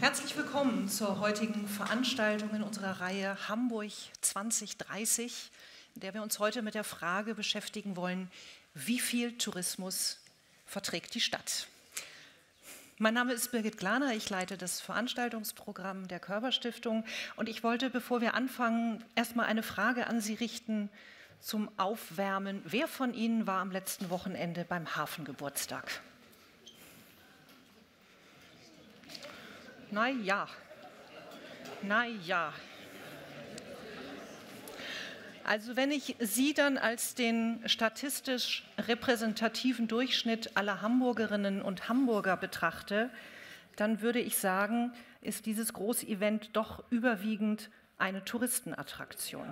Herzlich willkommen zur heutigen Veranstaltung in unserer Reihe Hamburg 2030, in der wir uns heute mit der Frage beschäftigen wollen, wie viel Tourismus verträgt die Stadt? Mein Name ist Birgit Glaner, ich leite das Veranstaltungsprogramm der Körber-Stiftung und ich wollte, bevor wir anfangen, erstmal eine Frage an Sie richten zum Aufwärmen. Wer von Ihnen war am letzten Wochenende beim Hafengeburtstag? Na ja. Also wenn ich Sie dann als den statistisch repräsentativen Durchschnitt aller Hamburgerinnen und Hamburger betrachte, dann würde ich sagen, ist dieses Großevent doch überwiegend eine Touristenattraktion.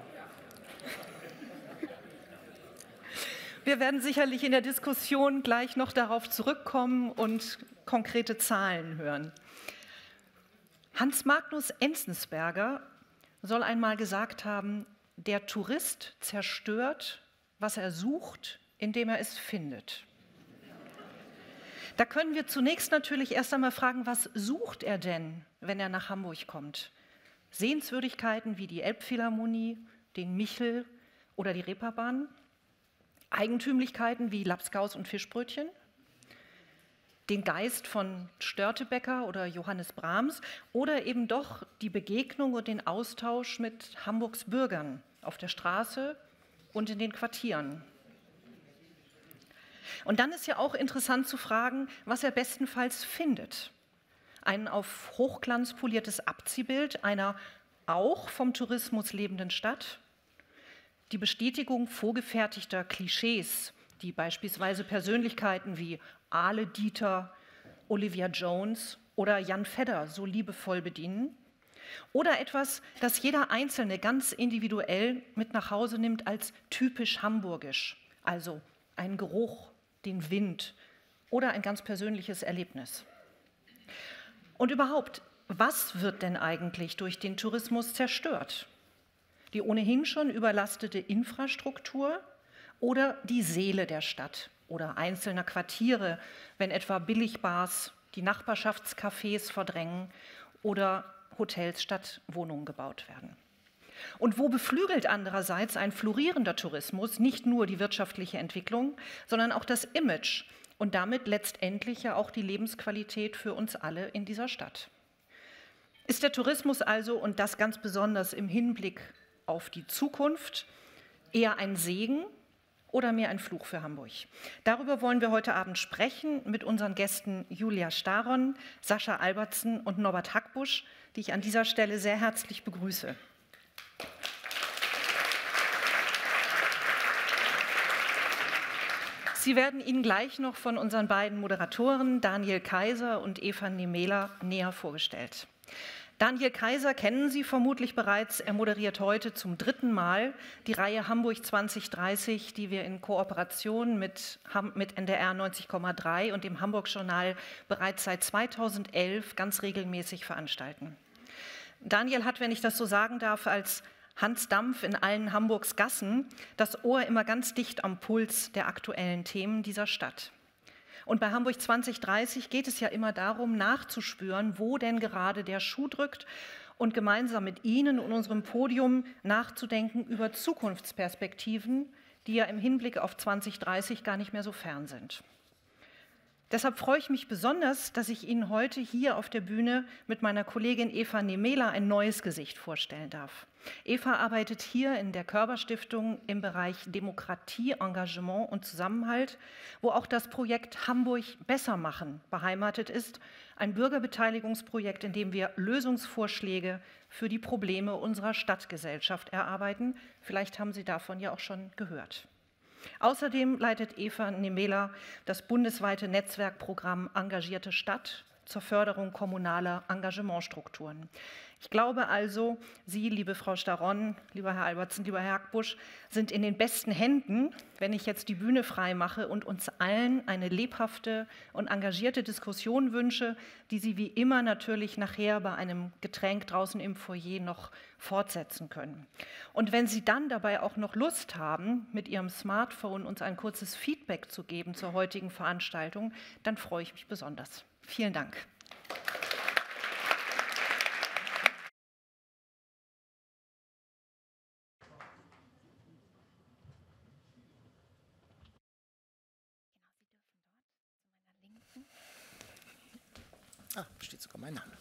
Wir werden sicherlich in der Diskussion gleich noch darauf zurückkommen und konkrete Zahlen hören. Hans Magnus Enzensberger soll einmal gesagt haben, der Tourist zerstört, was er sucht, indem er es findet. Da können wir zunächst natürlich erst einmal fragen, was sucht er denn, wenn er nach Hamburg kommt? Sehenswürdigkeiten wie die Elbphilharmonie, den Michel oder die Reeperbahn? Eigentümlichkeiten wie Lapskaus und Fischbrötchen? Den Geist von Störtebeker oder Johannes Brahms oder eben doch die Begegnung und den Austausch mit Hamburgs Bürgern auf der Straße und in den Quartieren. Und dann ist ja auch interessant zu fragen, was er bestenfalls findet. Ein auf Hochglanz poliertes Abziehbild einer auch vom Tourismus lebenden Stadt, die Bestätigung vorgefertigter Klischees, die beispielsweise Persönlichkeiten wie Ale Dieter, Olivia Jones oder Jan Fedder so liebevoll bedienen. Oder etwas, das jeder Einzelne ganz individuell mit nach Hause nimmt als typisch hamburgisch, also ein Geruch, den Wind oder ein ganz persönliches Erlebnis. Und überhaupt, was wird denn eigentlich durch den Tourismus zerstört? Die ohnehin schon überlastete Infrastruktur oder die Seele der Stadt oder einzelner Quartiere, wenn etwa Billigbars die Nachbarschaftscafés verdrängen oder Hotels statt Wohnungen gebaut werden. Und wo beflügelt andererseits ein florierender Tourismus nicht nur die wirtschaftliche Entwicklung, sondern auch das Image und damit letztendlich ja auch die Lebensqualität für uns alle in dieser Stadt. Ist der Tourismus also, und das ganz besonders im Hinblick auf die Zukunft, eher ein Segen oder mehr ein Fluch für Hamburg? Darüber wollen wir heute Abend sprechen mit unseren Gästen Julia Staron, Sascha Albertsen und Norbert Hackbusch, die ich an dieser Stelle sehr herzlich begrüße. Sie werden Ihnen gleich noch von unseren beiden Moderatoren Daniel Kaiser und Eva Nemela näher vorgestellt. Daniel Kaiser kennen Sie vermutlich bereits. Er moderiert heute zum 3. Mal die Reihe Hamburg 2030, die wir in Kooperation mit NDR 90,3 und dem Hamburg-Journal bereits seit 2011 ganz regelmäßig veranstalten. Daniel hat, wenn ich das so sagen darf, als Hans Dampf in allen Hamburgs Gassen das Ohr immer ganz dicht am Puls der aktuellen Themen dieser Stadt. Und bei Hamburg 2030 geht es ja immer darum, nachzuspüren, wo denn gerade der Schuh drückt und gemeinsam mit Ihnen und unserem Podium nachzudenken über Zukunftsperspektiven, die ja im Hinblick auf 2030 gar nicht mehr so fern sind. Deshalb freue ich mich besonders, dass ich Ihnen heute hier auf der Bühne mit meiner Kollegin Eva Nemela ein neues Gesicht vorstellen darf. Eva arbeitet hier in der Körber-Stiftung im Bereich Demokratie, Engagement und Zusammenhalt, wo auch das Projekt Hamburg besser machen beheimatet ist, ein Bürgerbeteiligungsprojekt, in dem wir Lösungsvorschläge für die Probleme unserer Stadtgesellschaft erarbeiten. Vielleicht haben Sie davon ja auch schon gehört. Außerdem leitet Eva Nemela das bundesweite Netzwerkprogramm Engagierte Stadt zur Förderung kommunaler Engagementstrukturen. Ich glaube also, Sie, liebe Frau Staron, lieber Herr Albertsen, lieber Herr Hackbusch, sind in den besten Händen, wenn ich jetzt die Bühne frei mache und uns allen eine lebhafte und engagierte Diskussion wünsche, die Sie wie immer natürlich nachher bei einem Getränk draußen im Foyer noch fortsetzen können. Und wenn Sie dann dabei auch noch Lust haben, mit Ihrem Smartphone uns ein kurzes Feedback zu geben zur heutigen Veranstaltung, dann freue ich mich besonders. Vielen Dank. Steht sogar mein Name.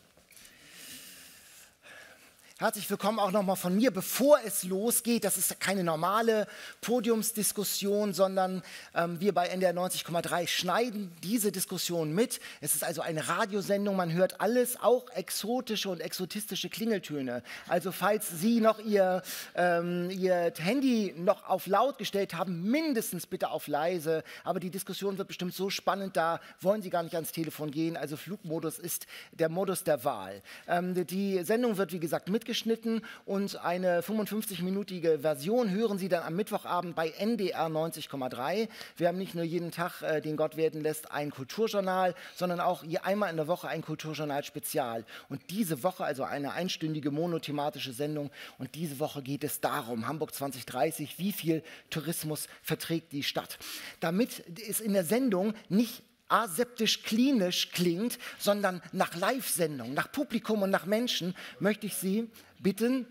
Herzlich willkommen auch nochmal von mir, bevor es losgeht. Das ist keine normale Podiumsdiskussion, sondern wir bei NDR 90,3 schneiden diese Diskussion mit. Es ist also eine Radiosendung, man hört alles, auch exotische und exotistische Klingeltöne. Also falls Sie noch Ihr Handy noch auf laut gestellt haben, mindestens bitte auf leise. Aber die Diskussion wird bestimmt so spannend, da wollen Sie gar nicht ans Telefon gehen. Also Flugmodus ist der Modus der Wahl. Die Sendung wird, wie gesagt, mitgeschnitten und eine 55-minütige Version hören Sie dann am Mittwochabend bei NDR 90,3. Wir haben nicht nur jeden Tag, den Gott werden lässt, ein Kulturjournal, sondern auch einmal in der Woche ein Kulturjournal-Spezial. Und diese Woche, also eine einstündige monothematische Sendung, und diese Woche geht es darum, Hamburg 2030, wie viel Tourismus verträgt die Stadt. Damit es in der Sendung nicht aseptisch-klinisch klingt, sondern nach Live-Sendung, nach Publikum und nach Menschen, möchte ich Sie bitten,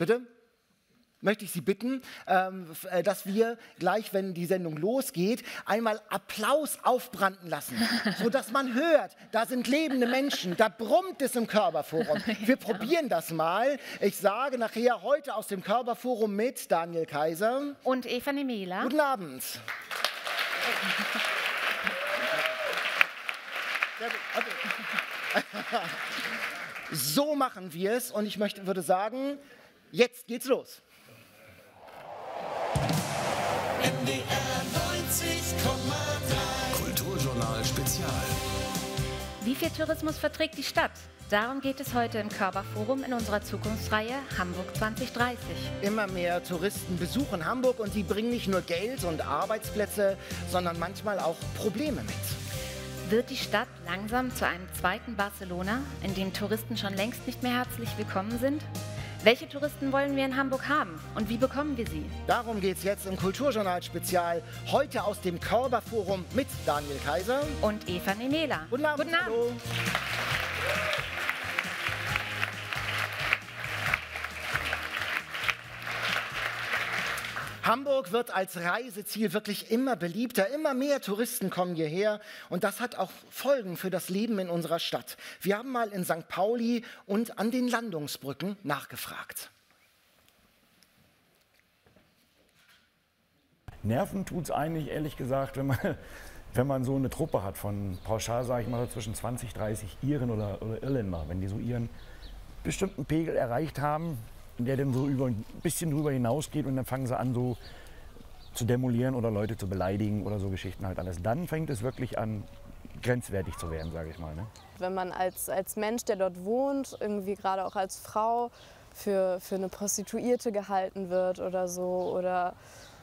dass wir gleich, wenn die Sendung losgeht, einmal Applaus aufbranden lassen, sodass man hört, da sind lebende Menschen, da brummt es im Körperforum. Wir probieren das mal. Ich sage nachher heute aus dem Körperforum mit Daniel Kaiser und Eva Nemela. Guten Abend. So machen wir es und ich würde sagen, jetzt geht's los. NDR 90,3 Kulturjournal Spezial. Wie viel Tourismus verträgt die Stadt? Darum geht es heute im Körperforum in unserer Zukunftsreihe Hamburg 2030. Immer mehr Touristen besuchen Hamburg und sie bringen nicht nur Geld und Arbeitsplätze, sondern manchmal auch Probleme mit. Wird die Stadt langsam zu einem zweiten Barcelona, in dem Touristen schon längst nicht mehr herzlich willkommen sind? Welche Touristen wollen wir in Hamburg haben und wie bekommen wir sie? Darum geht es jetzt im Kulturjournal-Spezial, heute aus dem Körperforum mit Daniel Kaiser und Eva Nemela. Guten Abend. Guten Abend. Hallo. Hamburg wird als Reiseziel wirklich immer beliebter, immer mehr Touristen kommen hierher und das hat auch Folgen für das Leben in unserer Stadt. Wir haben mal in St. Pauli und an den Landungsbrücken nachgefragt. Nerven tut es eigentlich, ehrlich gesagt, wenn man so eine Truppe hat von pauschal, sage ich mal, zwischen 20, 30 Iren oder Irländer, wenn die so ihren bestimmten Pegel erreicht haben, der dann so ein bisschen drüber hinausgeht und dann fangen sie an, so zu demolieren oder Leute zu beleidigen oder so Geschichten halt alles. Dann fängt es wirklich an, grenzwertig zu werden, sage ich mal. Ne? Wenn man als Mensch, der dort wohnt, irgendwie gerade auch als Frau für eine Prostituierte gehalten wird oder so, oder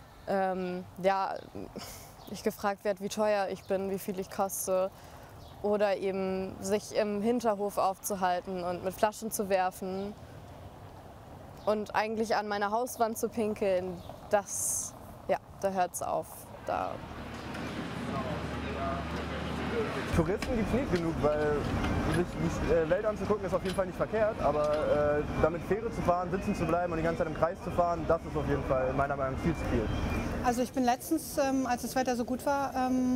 ich gefragt werde, wie teuer ich bin, wie viel ich koste, oder eben sich im Hinterhof aufzuhalten und mit Flaschen zu werfen und eigentlich an meiner Hauswand zu pinkeln, da hört es auf. Touristen gibt es nicht genug, weil sich die Welt anzugucken ist auf jeden Fall nicht verkehrt, aber damit Fähre zu fahren, sitzen zu bleiben und die ganze Zeit im Kreis zu fahren, das ist auf jeden Fall meiner Meinung nach viel zu viel. Also ich bin letztens, als das Wetter so gut war,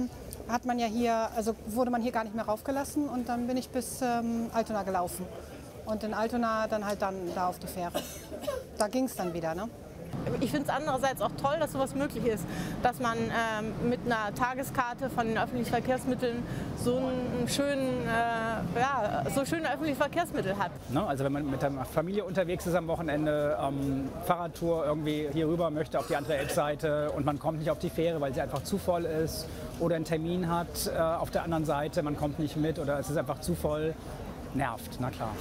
wurde man hier gar nicht mehr raufgelassen und dann bin ich bis Altona gelaufen. Und in Altona dann da auf die Fähre. Da ging es dann wieder, ne? Ich finde es andererseits auch toll, dass sowas möglich ist, dass man mit einer Tageskarte von den öffentlichen Verkehrsmitteln so schöne öffentliche Verkehrsmittel hat. Ne? Also wenn man mit der Familie unterwegs ist am Wochenende, Fahrradtour irgendwie hier rüber möchte auf die andere Elbseite und man kommt nicht auf die Fähre, weil sie einfach zu voll ist oder einen Termin hat auf der anderen Seite, man kommt nicht mit oder es ist einfach zu voll, nervt, na klar.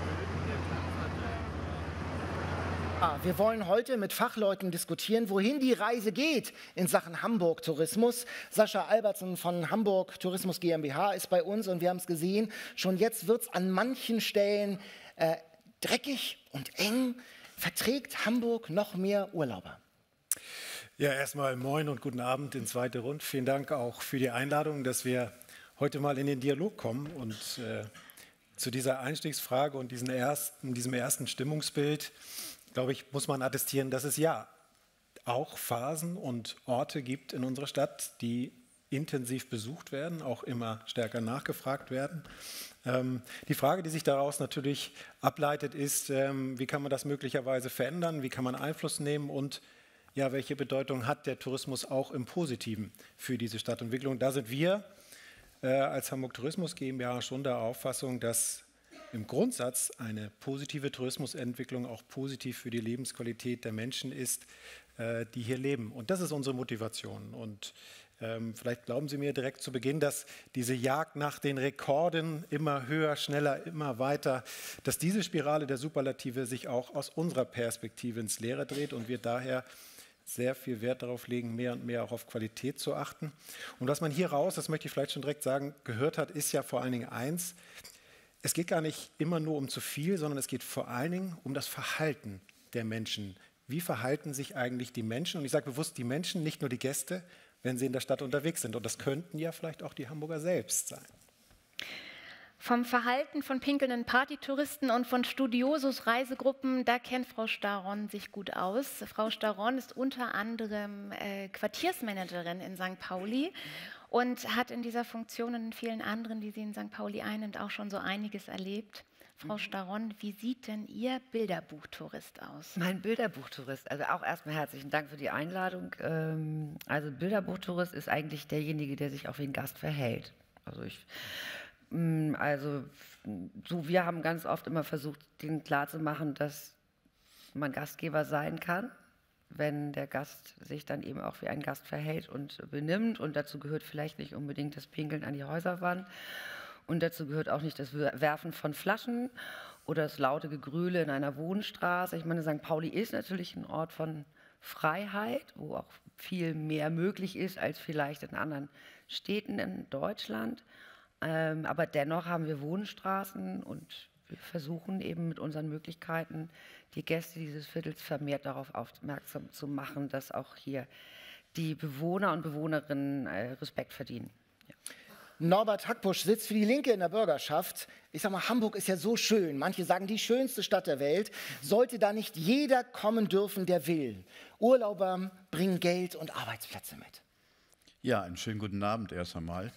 Wir wollen heute mit Fachleuten diskutieren, wohin die Reise geht in Sachen Hamburg-Tourismus. Sascha Albertsen von Hamburg Tourismus GmbH ist bei uns und wir haben es gesehen, schon jetzt wird es an manchen Stellen dreckig und eng. Verträgt Hamburg noch mehr Urlauber? Ja, erstmal moin und guten Abend in zweite Runde. Vielen Dank auch für die Einladung, dass wir heute mal in den Dialog kommen und zu dieser Einstiegsfrage und diesem ersten Stimmungsbild, glaube ich, muss man attestieren, dass es ja auch Phasen und Orte gibt in unserer Stadt, die intensiv besucht werden, auch immer stärker nachgefragt werden. Die Frage, die sich daraus natürlich ableitet, ist, wie kann man das möglicherweise verändern, wie kann man Einfluss nehmen und ja, welche Bedeutung hat der Tourismus auch im Positiven für diese Stadtentwicklung? Da sind wir als Hamburg Tourismus GmbH schon der Auffassung, dass im Grundsatz eine positive Tourismusentwicklung auch positiv für die Lebensqualität der Menschen ist, die hier leben. Und das ist unsere Motivation. Und vielleicht glauben Sie mir direkt zu Beginn, dass diese Jagd nach den Rekorden immer höher, schneller, immer weiter, dass diese Spirale der Superlative sich auch aus unserer Perspektive ins Leere dreht und wir daher sehr viel Wert darauf legen, mehr und mehr auch auf Qualität zu achten. Und was man hier raus, das möchte ich vielleicht schon direkt sagen, gehört hat, ist ja vor allen Dingen eins: Es geht gar nicht immer nur um zu viel, sondern es geht vor allen Dingen um das Verhalten der Menschen. Wie verhalten sich eigentlich die Menschen? Und ich sage bewusst die Menschen, nicht nur die Gäste, wenn sie in der Stadt unterwegs sind. Und das könnten ja vielleicht auch die Hamburger selbst sein. Vom Verhalten von pinkelnden Partytouristen und von studiosus Reisegruppen, da kennt Frau Staron sich gut aus. Frau Staron ist unter anderem Quartiersmanagerin in St. Pauli und hat in dieser Funktion und in vielen anderen, die sie in St. Pauli einnimmt, auch schon so einiges erlebt. Frau Staron, wie sieht denn Ihr Bilderbuchtourist aus? Mein Bilderbuchtourist, also auch erstmal herzlichen Dank für die Einladung. Also Bilderbuchtourist ist eigentlich derjenige, der sich auch wie ein Gast verhält. Wir haben ganz oft immer versucht, denen klarzumachen, dass man Gastgeber sein kann, wenn der Gast sich dann eben auch wie ein Gast verhält und benimmt. Und dazu gehört vielleicht nicht unbedingt das Pinkeln an die Häuserwand. Und dazu gehört auch nicht das Werfen von Flaschen oder das laute Gegröle in einer Wohnstraße. Ich meine, St. Pauli ist natürlich ein Ort von Freiheit, wo auch viel mehr möglich ist als vielleicht in anderen Städten in Deutschland. Aber dennoch haben wir Wohnstraßen und wir versuchen eben mit unseren Möglichkeiten, die Gäste dieses Viertels vermehrt darauf aufmerksam zu machen, dass auch hier die Bewohner und Bewohnerinnen Respekt verdienen. Ja. Norbert Hackbusch sitzt für die Linke in der Bürgerschaft. Ich sage mal, Hamburg ist ja so schön. Manche sagen, die schönste Stadt der Welt. Sollte da nicht jeder kommen dürfen, der will? Urlauber bringen Geld und Arbeitsplätze mit. Ja, einen schönen guten Abend erst einmal.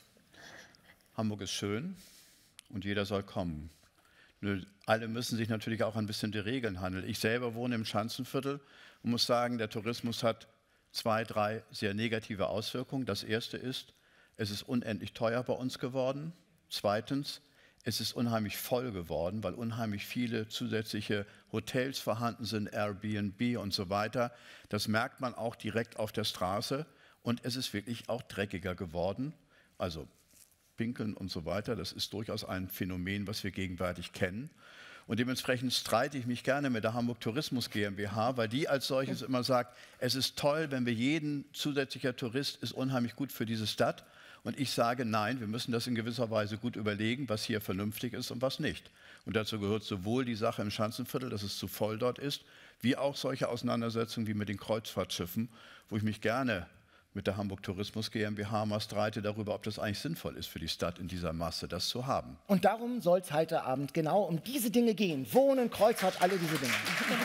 Hamburg ist schön und jeder soll kommen. Nur alle müssen sich natürlich auch ein bisschen die Regeln handeln. Ich selber wohne im Schanzenviertel und muss sagen, der Tourismus hat 2, 3 sehr negative Auswirkungen. Das erste ist, es ist unendlich teuer bei uns geworden. Zweitens, es ist unheimlich voll geworden, weil unheimlich viele zusätzliche Hotels vorhanden sind, Airbnb und so weiter. Das merkt man auch direkt auf der Straße. Und es ist wirklich auch dreckiger geworden. Also Pinkeln und so weiter, das ist durchaus ein Phänomen, was wir gegenwärtig kennen. Und dementsprechend streite ich mich gerne mit der Hamburg Tourismus GmbH, weil die als solches immer sagt, es ist toll, wenn wir jeden zusätzlicher Tourist ist unheimlich gut für diese Stadt. Und ich sage, nein, wir müssen das in gewisser Weise gut überlegen, was hier vernünftig ist und was nicht. Und dazu gehört sowohl die Sache im Schanzenviertel, dass es zu voll dort ist, wie auch solche Auseinandersetzungen wie mit den Kreuzfahrtschiffen, wo ich mich gerne mit der Hamburg Tourismus GmbH mal streite darüber, ob das eigentlich sinnvoll ist für die Stadt in dieser Masse, das zu haben. Und darum soll es heute Abend genau um diese Dinge gehen. Wohnen, Kreuzfahrt, alle diese Dinge.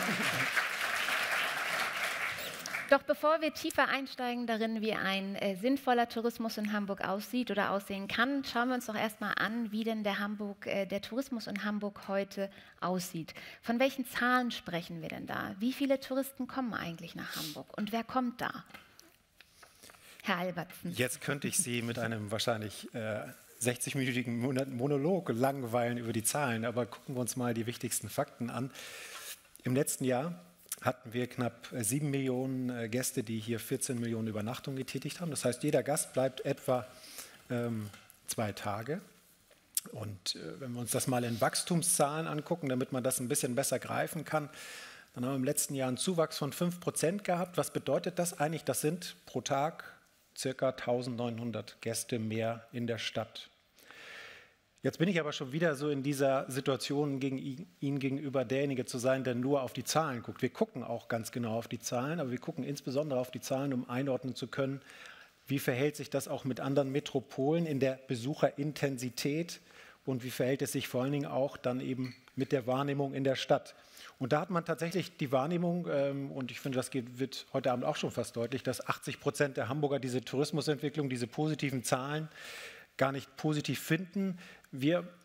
Doch bevor wir tiefer einsteigen darin, wie ein sinnvoller Tourismus in Hamburg aussieht oder aussehen kann, schauen wir uns doch erstmal an, wie denn der Tourismus in Hamburg heute aussieht. Von welchen Zahlen sprechen wir denn da? Wie viele Touristen kommen eigentlich nach Hamburg und wer kommt da? Herr Albertsen. Jetzt könnte ich Sie mit einem wahrscheinlich 60-minütigen Monolog langweilen über die Zahlen, aber gucken wir uns mal die wichtigsten Fakten an. Im letzten Jahr hatten wir knapp 7 Millionen Gäste, die hier 14 Millionen Übernachtungen getätigt haben. Das heißt, jeder Gast bleibt etwa 2 Tage. Und wenn wir uns das mal in Wachstumszahlen angucken, damit man das ein bisschen besser greifen kann, dann haben wir im letzten Jahr einen Zuwachs von 5% gehabt. Was bedeutet das eigentlich? Das sind pro Tag ca. 1900 Gäste mehr in der Stadt. Jetzt bin ich aber schon wieder so in dieser Situation, Ihnen gegenüber derjenige zu sein, der nur auf die Zahlen guckt. Wir gucken auch ganz genau auf die Zahlen, aber wir gucken insbesondere auf die Zahlen, um einordnen zu können, wie verhält sich das auch mit anderen Metropolen in der Besucherintensität und wie verhält es sich vor allen Dingen auch dann eben mit der Wahrnehmung in der Stadt. Und da hat man tatsächlich die Wahrnehmung, und ich finde, das wird heute Abend auch schon fast deutlich, dass 80% der Hamburger diese Tourismusentwicklung, diese positiven Zahlen gar nicht positiv finden. Wir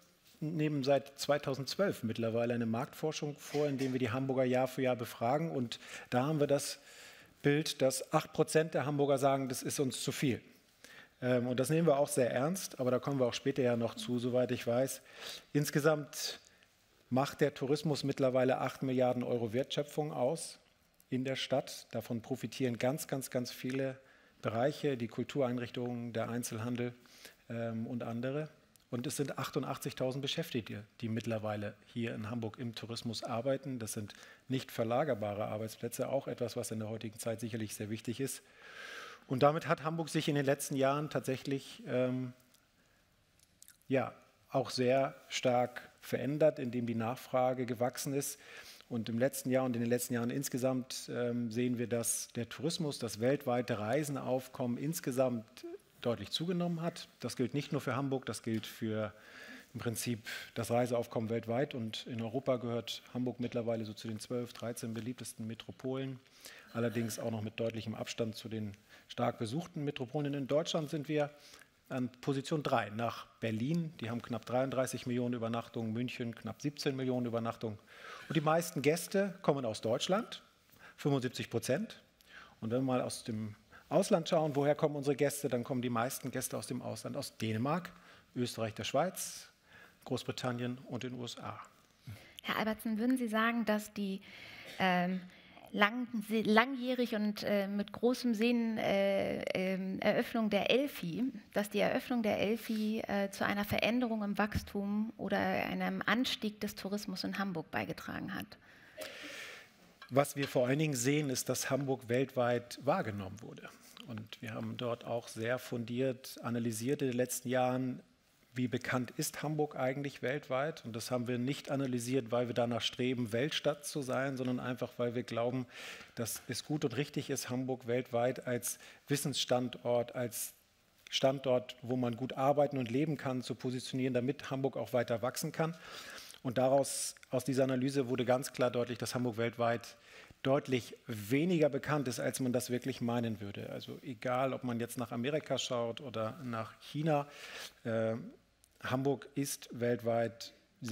nehmen seit 2012 mittlerweile eine Marktforschung vor, indem wir die Hamburger Jahr für Jahr befragen. Und da haben wir das Bild, dass 8% der Hamburger sagen, das ist uns zu viel. Und das nehmen wir auch sehr ernst, aber da kommen wir auch später ja noch zu, soweit ich weiß. Insgesamt macht der Tourismus mittlerweile 8 Milliarden Euro Wertschöpfung aus in der Stadt. Davon profitieren ganz, ganz, ganz viele Bereiche, die Kultureinrichtungen, der Einzelhandel und andere. Und es sind 88.000 Beschäftigte, die mittlerweile hier in Hamburg im Tourismus arbeiten. Das sind nicht verlagerbare Arbeitsplätze, auch etwas, was in der heutigen Zeit sicherlich sehr wichtig ist. Und damit hat Hamburg sich in den letzten Jahren tatsächlich auch sehr stark verändert, indem die Nachfrage gewachsen ist. Und im letzten Jahr und in den letzten Jahren insgesamt sehen wir, dass der Tourismus, das weltweite Reisenaufkommen insgesamt deutlich zugenommen hat. Das gilt nicht nur für Hamburg, das gilt für im Prinzip das Reiseaufkommen weltweit. Und in Europa gehört Hamburg mittlerweile so zu den 12, 13 beliebtesten Metropolen. Allerdings auch noch mit deutlichem Abstand zu den stark besuchten Metropolen. In Deutschland sind wir an Position 3 nach Berlin. Die haben knapp 33 Millionen Übernachtungen, München knapp 17 Millionen Übernachtungen. Und die meisten Gäste kommen aus Deutschland, 75%. Und wenn wir mal aus dem Ausland schauen, woher kommen unsere Gäste, dann kommen die meisten Gäste aus dem Ausland, aus Dänemark, Österreich, der Schweiz, Großbritannien und den USA. Herr Albertsen, würden Sie sagen, dass die langjährig und mit großem Sehnen Eröffnung der Elfi, dass die Eröffnung der Elfi zu einer Veränderung im Wachstum oder einem Anstieg des Tourismus in Hamburg beigetragen hat? Was wir vor allen Dingen sehen, ist, dass Hamburg weltweit wahrgenommen wurde. Und wir haben dort auch sehr fundiert analysiert in den letzten Jahren, wie bekannt ist Hamburg eigentlich weltweit. Und das haben wir nicht analysiert, weil wir danach streben, Weltstadt zu sein, sondern einfach, weil wir glauben, dass es gut und richtig ist, Hamburg weltweit als Wissensstandort, als Standort, wo man gut arbeiten und leben kann, zu positionieren, damit Hamburg auch weiter wachsen kann. Und aus dieser Analyse wurde ganz klar deutlich, dass Hamburg weltweit deutlich weniger bekannt ist, als man das wirklich meinen würde. Also egal, ob man jetzt nach Amerika schaut oder nach China, Hamburg ist weltweit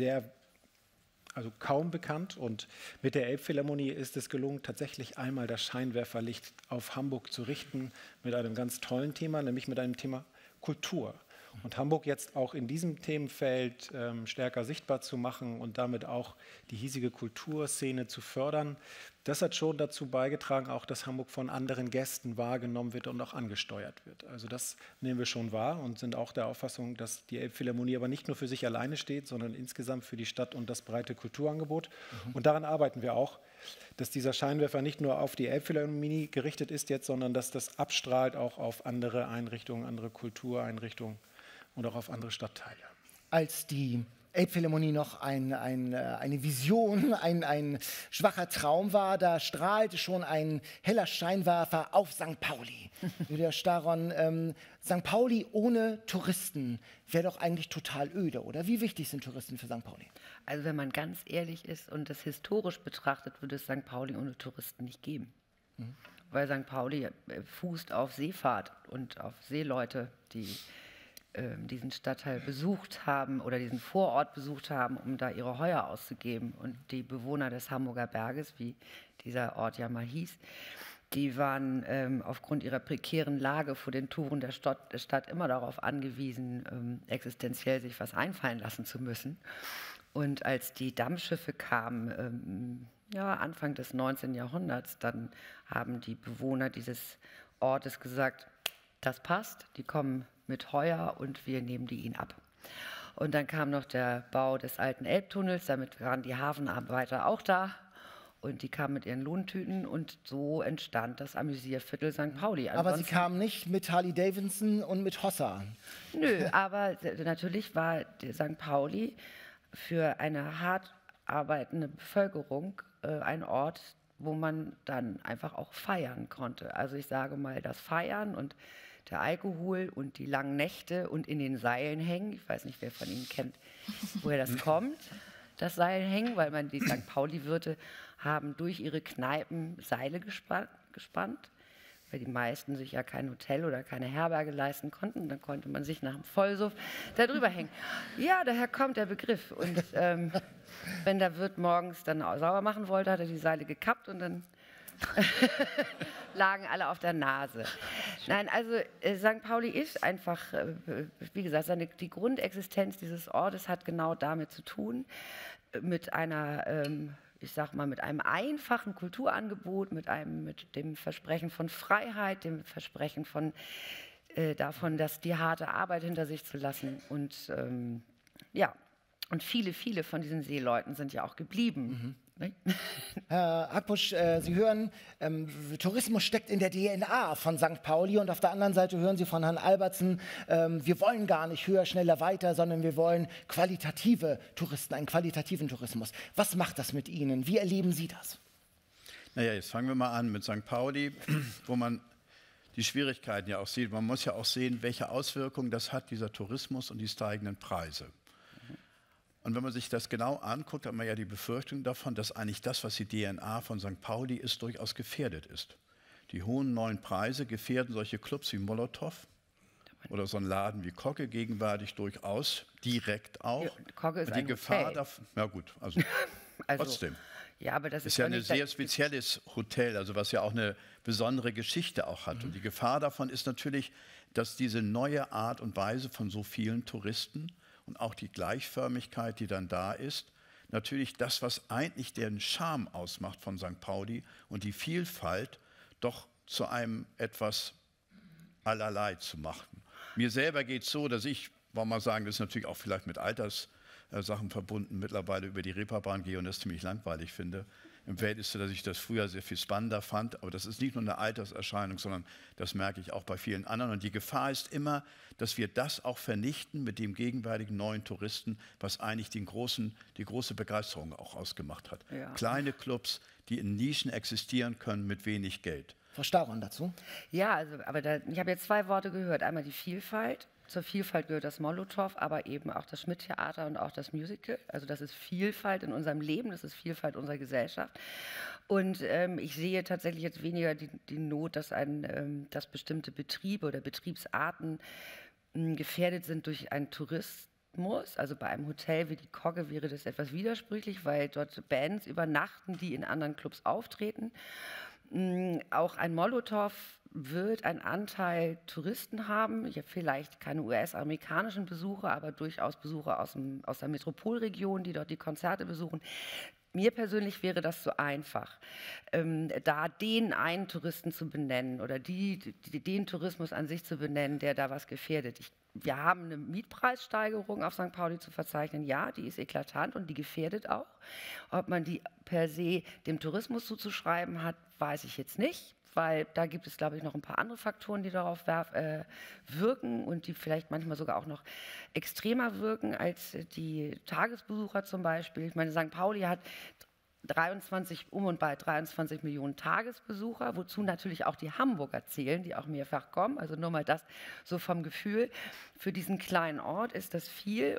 kaum bekannt. Und mit der Elbphilharmonie ist es gelungen, tatsächlich einmal das Scheinwerferlicht auf Hamburg zu richten mit einem ganz tollen Thema, nämlich mit einem Thema Kultur. Und Hamburg jetzt auch in diesem Themenfeld stärker sichtbar zu machen und damit auch die hiesige Kulturszene zu fördern, das hat schon dazu beigetragen, auch dass Hamburg von anderen Gästen wahrgenommen wird und auch angesteuert wird. Also das nehmen wir schon wahr und sind auch der Auffassung, dass die Elbphilharmonie aber nicht nur für sich alleine steht, sondern insgesamt für die Stadt und das breite Kulturangebot. Und daran arbeiten wir auch, dass dieser Scheinwerfer nicht nur auf die Elbphilharmonie gerichtet ist jetzt, sondern dass das abstrahlt auch auf andere Einrichtungen, andere Kultureinrichtungen und auch auf andere Stadtteile. Als die Elbphilharmonie noch eine Vision, ein schwacher Traum war, da strahlte schon ein heller Scheinwerfer auf St. Pauli. Julia Staron, St. Pauli ohne Touristen wäre doch eigentlich total öde, oder? Wie wichtig sind Touristen für St. Pauli? Also wenn man ganz ehrlich ist und das historisch betrachtet, würde es St. Pauli ohne Touristen nicht geben. Weil St. Pauli fußt auf Seefahrt und auf Seeleute, die diesen Stadtteil besucht haben oder diesen Vorort besucht haben, um da ihre Heuer auszugeben. Und die Bewohner des Hamburger Berges, wie dieser Ort ja mal hieß, die waren aufgrund ihrer prekären Lage vor den Toren der Stadt immer darauf angewiesen, existenziell sich was einfallen lassen zu müssen. Und als die Dampfschiffe kamen, Anfang des 19. Jahrhunderts, dann haben die Bewohner dieses Ortes gesagt, das passt, die kommen mit Heuer und wir nehmen die ihnen ab. Und dann kam noch der Bau des alten Elbtunnels, damit waren die Hafenarbeiter auch da und die kamen mit ihren Lohntüten und so entstand das Amüsierviertel St. Pauli. Aber sie kamen nicht mit Harley Davidson und mit Hossa. Nö, aber natürlich war St. Pauli für eine hart arbeitende Bevölkerung ein Ort, wo man dann einfach auch feiern konnte. Also ich sage mal, das Feiern und der Alkohol und die langen Nächte und in den Seilen hängen. Ich weiß nicht, wer von Ihnen kennt, woher das kommt, das Seil hängen, weil die St. Pauli-Wirte haben durch ihre Kneipen Seile gespannt. weil die meisten sich ja kein Hotel oder keine Herberge leisten konnten. Dann konnte man sich nach dem Vollsuff da drüber hängen. Ja, daher kommt der Begriff. Und wenn der Wirt morgens dann sauber machen wollte, hat er die Seile gekappt und dann lagen alle auf der Nase. Nein, also St. Pauli ist einfach, wie gesagt, die Grundexistenz dieses Ortes hat genau damit zu tun, mit einer, ich sag mal, mit einem einfachen Kulturangebot, mit dem Versprechen von Freiheit, dem Versprechen von davon, dass die harte Arbeit hinter sich zu lassen. Und ja, und viele, viele von diesen Seeleuten sind ja auch geblieben. Herr Hackbusch, Sie hören, Tourismus steckt in der DNA von St. Pauli und auf der anderen Seite hören Sie von Herrn Albertsen, wir wollen gar nicht höher, schneller, weiter, sondern wir wollen qualitative Touristen, einen qualitativen Tourismus. Was macht das mit Ihnen? Wie erleben Sie das? Naja, jetzt fangen wir mal an mit St. Pauli, wo man die Schwierigkeiten ja auch sieht. Man muss ja auch sehen, welche Auswirkungen das hat, dieser Tourismus und die steigenden Preise. Und wenn man sich das genau anguckt, hat man ja die Befürchtung davon, dass eigentlich das, was die DNA von St. Pauli ist, durchaus gefährdet ist. Die hohen neuen Preise gefährden solche Clubs wie Molotow oder so einen Laden wie Kogge gegenwärtig durchaus, direkt auch. Ja, Kogge ist und die ein Gefahr Hotel. davon, ja gut, also trotzdem. Ja, aber das ist ja ein sehr spezielles Hotel, also was ja auch eine besondere Geschichte auch hat. Und die Gefahr davon ist natürlich, dass diese neue Art und Weise von so vielen Touristen und auch die Gleichförmigkeit, die dann da ist, natürlich das, was eigentlich den Charme ausmacht von St. Pauli und die Vielfalt, doch zu einem etwas allerlei zu machen. Mir selber geht es so, dass ich, wollen wir mal sagen, das ist natürlich auch vielleicht mit Alterssachen verbunden, mittlerweile über die Reeperbahn gehe und das ziemlich langweilig finde. Im Verhältnis zu, dass ich das früher sehr viel spannender fand. Aber das ist nicht nur eine Alterserscheinung, sondern das merke ich auch bei vielen anderen. Und die Gefahr ist immer, dass wir das auch vernichten mit dem gegenwärtigen neuen Touristen, was eigentlich die große Begeisterung auch ausgemacht hat. Ja. Kleine Clubs, die in Nischen existieren können mit wenig Geld. Frau Staron dazu? Ja, also, aber ich habe jetzt zwei Worte gehört. Einmal die Vielfalt. Zur Vielfalt gehört das Molotow, aber eben auch das Schmidt-Theater und auch das Musical. Also das ist Vielfalt in unserem Leben, das ist Vielfalt unserer Gesellschaft. Und ich sehe tatsächlich jetzt weniger die Not, dass bestimmte Betriebe oder Betriebsarten gefährdet sind durch einen Tourismus. Also bei einem Hotel wie die Kogge wäre das etwas widersprüchlich, weil dort Bands übernachten, die in anderen Clubs auftreten. Auch ein Molotow wird einen Anteil Touristen haben, ja, vielleicht keine US-amerikanischen Besucher, aber durchaus Besucher aus der Metropolregion, die dort die Konzerte besuchen. Mir persönlich wäre das so einfach, da den einen Touristen zu benennen oder den Tourismus an sich zu benennen, der da was gefährdet. Wir haben eine Mietpreissteigerung auf St. Pauli zu verzeichnen. Ja, die ist eklatant und die gefährdet auch. Ob man die per se dem Tourismus zuzuschreiben hat, weiß ich jetzt nicht, weil da gibt es, glaube ich, noch ein paar andere Faktoren, die darauf wirken und die vielleicht manchmal sogar auch noch extremer wirken als die Tagesbesucher zum Beispiel. Ich meine, St. Pauli hat 23 Millionen Tagesbesucher, wozu natürlich auch die Hamburger zählen, die auch mehrfach kommen. Also nur mal das so vom Gefühl. Für diesen kleinen Ort ist das viel.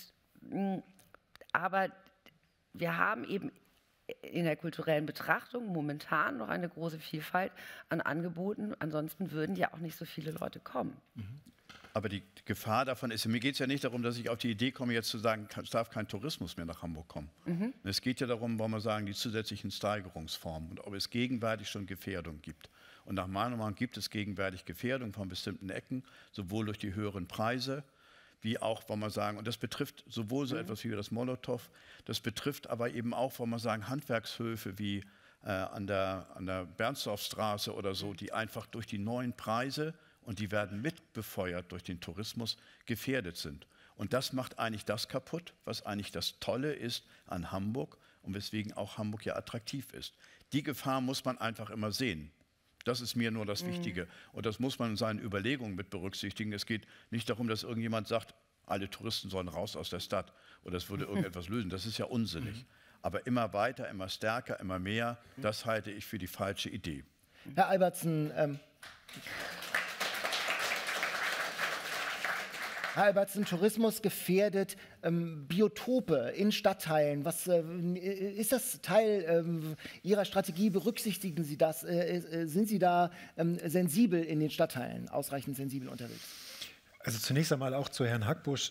Aber wir haben eben in der kulturellen Betrachtung momentan noch eine große Vielfalt an Angeboten. Ansonsten würden ja auch nicht so viele Leute kommen. Aber die Gefahr davon ist, mir geht es ja nicht darum, dass ich auf die Idee komme, jetzt zu sagen, es darf kein Tourismus mehr nach Hamburg kommen. Es geht ja darum, wollen wir sagen, die zusätzlichen Steigerungsformen und ob es gegenwärtig schon Gefährdung gibt. Und nach meiner Meinung gibt es gegenwärtig Gefährdung von bestimmten Ecken, sowohl durch die höheren Preise, wie auch, wollen wir sagen, und das betrifft sowohl so etwas wie das Molotow, das betrifft aber eben auch, wollen wir sagen, Handwerkshöfe wie an der Bernsdorfstraße oder so, die einfach durch die neuen Preise, und die werden mitbefeuert durch den Tourismus, gefährdet sind. Und das macht eigentlich das kaputt, was eigentlich das Tolle ist an Hamburg und weswegen auch Hamburg ja attraktiv ist. Die Gefahr muss man einfach immer sehen. Das ist mir nur das Wichtige. Und das muss man in seinen Überlegungen mit berücksichtigen. Es geht nicht darum, dass irgendjemand sagt, alle Touristen sollen raus aus der Stadt oder es würde irgendetwas lösen. Das ist ja unsinnig. Aber immer weiter, immer stärker, immer mehr, das halte ich für die falsche Idee. Herr Albertsen, Herr Albertsen, Tourismus gefährdet Biotope in Stadtteilen. Was ist das Teil Ihrer Strategie? Berücksichtigen Sie das? Sind Sie da sensibel in den Stadtteilen, ausreichend sensibel unterwegs? Also zunächst einmal auch zu Herrn Hackbusch.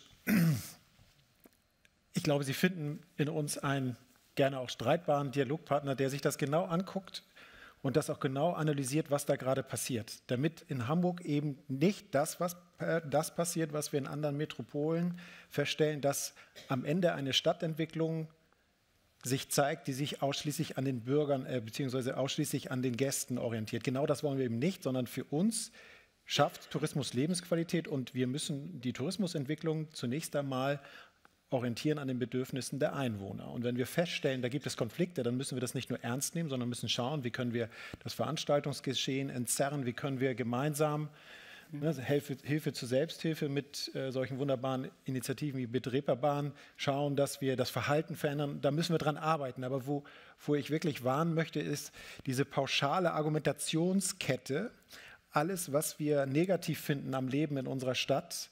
Ich glaube, Sie finden in uns einen gerne auch streitbaren Dialogpartner, der sich das genau anguckt und das auch genau analysiert, was da gerade passiert, damit in Hamburg eben nicht das passiert, was wir in anderen Metropolen feststellen, dass am Ende eine Stadtentwicklung sich zeigt, die sich ausschließlich an den Bürgern bzw. ausschließlich an den Gästen orientiert. Genau das wollen wir eben nicht, sondern für uns schafft Tourismus Lebensqualität und wir müssen die Tourismusentwicklung zunächst einmal orientieren an den Bedürfnissen der Einwohner. Und wenn wir feststellen, da gibt es Konflikte, dann müssen wir das nicht nur ernst nehmen, sondern müssen schauen, wie können wir das Veranstaltungsgeschehen entzerren, wie können wir gemeinsam Hilfe zur Selbsthilfe mit solchen wunderbaren Initiativen wie Bereeperbahn schauen, dass wir das Verhalten verändern. Da müssen wir dran arbeiten. Aber wo ich wirklich warnen möchte, ist diese pauschale Argumentationskette. Alles, was wir negativ finden am Leben in unserer Stadt,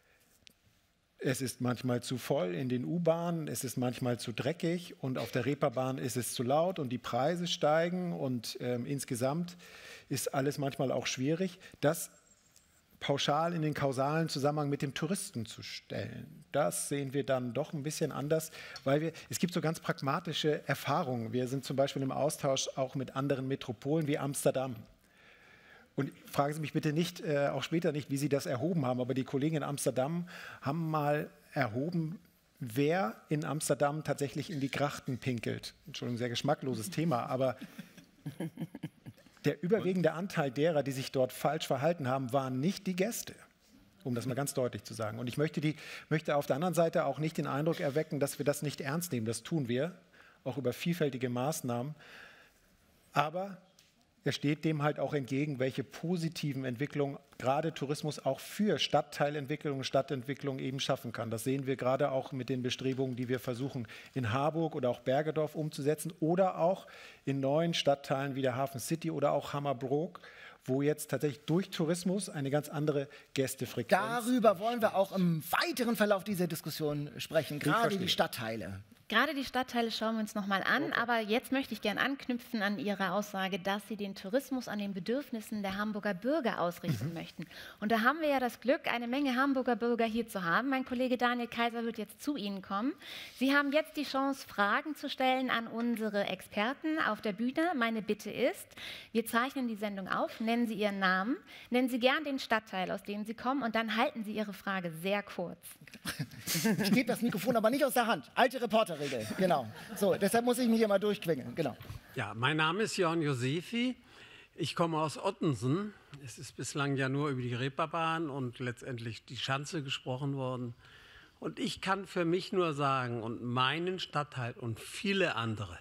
es ist manchmal zu voll in den U-Bahnen, es ist manchmal zu dreckig und auf der Reeperbahn ist es zu laut und die Preise steigen und insgesamt ist alles manchmal auch schwierig. Das pauschal in den kausalen Zusammenhang mit dem Touristen zu stellen, das sehen wir dann doch ein bisschen anders, weil es gibt so ganz pragmatische Erfahrungen. Wir sind zum Beispiel im Austausch auch mit anderen Metropolen wie Amsterdam. Und fragen Sie mich bitte nicht, auch später nicht, wie Sie das erhoben haben, aber die Kollegen in Amsterdam haben mal erhoben, wer in Amsterdam tatsächlich in die Grachten pinkelt. Entschuldigung, sehr geschmackloses Thema, aber der überwiegende Anteil derer, die sich dort falsch verhalten haben, waren nicht die Gäste, um das mal ganz deutlich zu sagen. Und ich möchte auf der anderen Seite auch nicht den Eindruck erwecken, dass wir das nicht ernst nehmen. Das tun wir, auch über vielfältige Maßnahmen. Aber er steht dem halt auch entgegen, welche positiven Entwicklungen gerade Tourismus auch für Stadtteilentwicklung, Stadtentwicklung eben schaffen kann. Das sehen wir gerade auch mit den Bestrebungen, die wir versuchen in Harburg oder auch Bergedorf umzusetzen oder auch in neuen Stadtteilen wie der Hafen City oder auch Hammerbrook, wo jetzt tatsächlich durch Tourismus eine ganz andere Gästefrequenz. Darüber wollen wir auch im weiteren Verlauf dieser Diskussion sprechen, gerade die Stadtteile. Gerade die Stadtteile schauen wir uns nochmal an, aber jetzt möchte ich gerne anknüpfen an Ihre Aussage, dass Sie den Tourismus an den Bedürfnissen der Hamburger Bürger ausrichten möchten. Und da haben wir ja das Glück, eine Menge Hamburger Bürger hier zu haben. Mein Kollege Daniel Kaiser wird jetzt zu Ihnen kommen. Sie haben jetzt die Chance, Fragen zu stellen an unsere Experten auf der Bühne. Meine Bitte ist, wir zeichnen die Sendung auf, nennen Sie Ihren Namen, nennen Sie gern den Stadtteil, aus dem Sie kommen und dann halten Sie Ihre Frage sehr kurz. Ich gebe das Mikrofon aber nicht aus der Hand. Alte Reporterregel, genau. So, deshalb muss ich mich immer durchquengeln, genau. Ja, mein Name ist Jörn Josefi. Ich komme aus Ottensen. Es ist bislang ja nur über die Reeperbahn und letztendlich die Schanze gesprochen worden. Und ich kann für mich nur sagen und meinen Stadtteil und viele andere,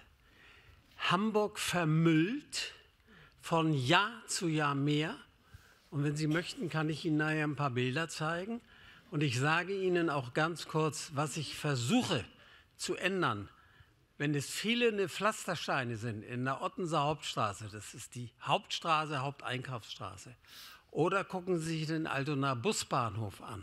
Hamburg vermüllt von Jahr zu Jahr mehr. Und wenn Sie möchten, kann ich Ihnen nachher ein paar Bilder zeigen. Und ich sage Ihnen auch ganz kurz, was ich versuche zu ändern. Wenn es viele Pflastersteine sind in der Ottenser Hauptstraße, das ist die Hauptstraße, Haupteinkaufsstraße, oder gucken Sie sich den Altonaer Busbahnhof an.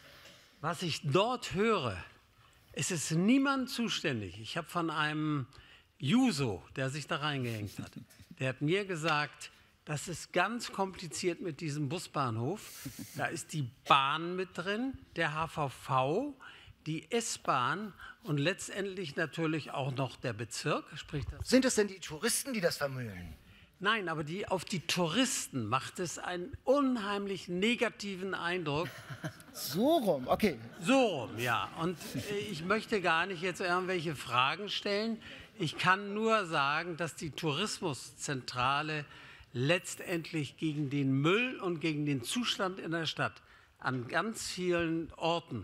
Was ich dort höre, es ist niemand zuständig. Ich habe von einem Juso, der sich da reingehängt hat, der hat mir gesagt, das ist ganz kompliziert mit diesem Busbahnhof. Da ist die Bahn mit drin, der HVV, die S-Bahn und letztendlich natürlich auch noch der Bezirk. Sind es denn die Touristen, die das vermüllen? Nein, aber auf die Touristen macht es einen unheimlich negativen Eindruck. So rum, okay. So rum, ja. Und ich möchte gar nicht jetzt irgendwelche Fragen stellen. Ich kann nur sagen, dass die Tourismuszentrale letztendlich gegen den Müll und gegen den Zustand in der Stadt an ganz vielen Orten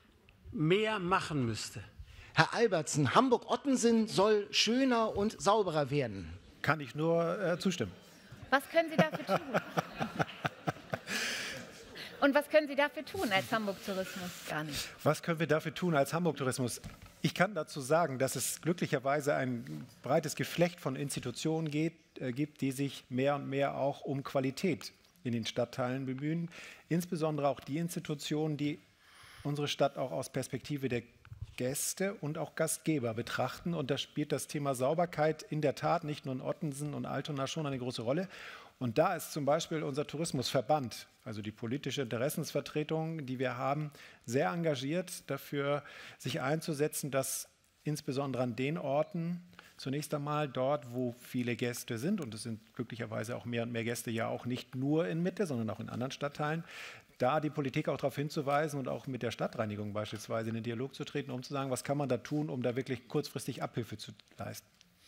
mehr machen müsste. Herr Albertsen, Hamburg-Ottensen soll schöner und sauberer werden. Kann ich nur zustimmen. Was können Sie dafür tun? Und was können Sie dafür tun als Hamburg-Tourismus? Gar nicht. Was können wir dafür tun als Hamburg-Tourismus? Ich kann dazu sagen, dass es glücklicherweise ein breites Geflecht von Institutionen gibt, die sich mehr und mehr auch um Qualität in den Stadtteilen bemühen. Insbesondere auch die Institutionen, die unsere Stadt auch aus Perspektive der Gäste und auch Gastgeber betrachten. Und da spielt das Thema Sauberkeit in der Tat nicht nur in Ottensen und Altona schon eine große Rolle. Und da ist zum Beispiel unser Tourismusverband, also die politische Interessensvertretung, die wir haben, sehr engagiert dafür, sich einzusetzen, dass insbesondere an den Orten, zunächst einmal dort, wo viele Gäste sind, und es sind glücklicherweise auch mehr und mehr Gäste ja auch nicht nur in Mitte, sondern auch in anderen Stadtteilen, da die Politik auch darauf hinzuweisen und auch mit der Stadtreinigung beispielsweise in den Dialog zu treten, um zu sagen, was kann man da tun, um da wirklich kurzfristig Abhilfe zu leisten.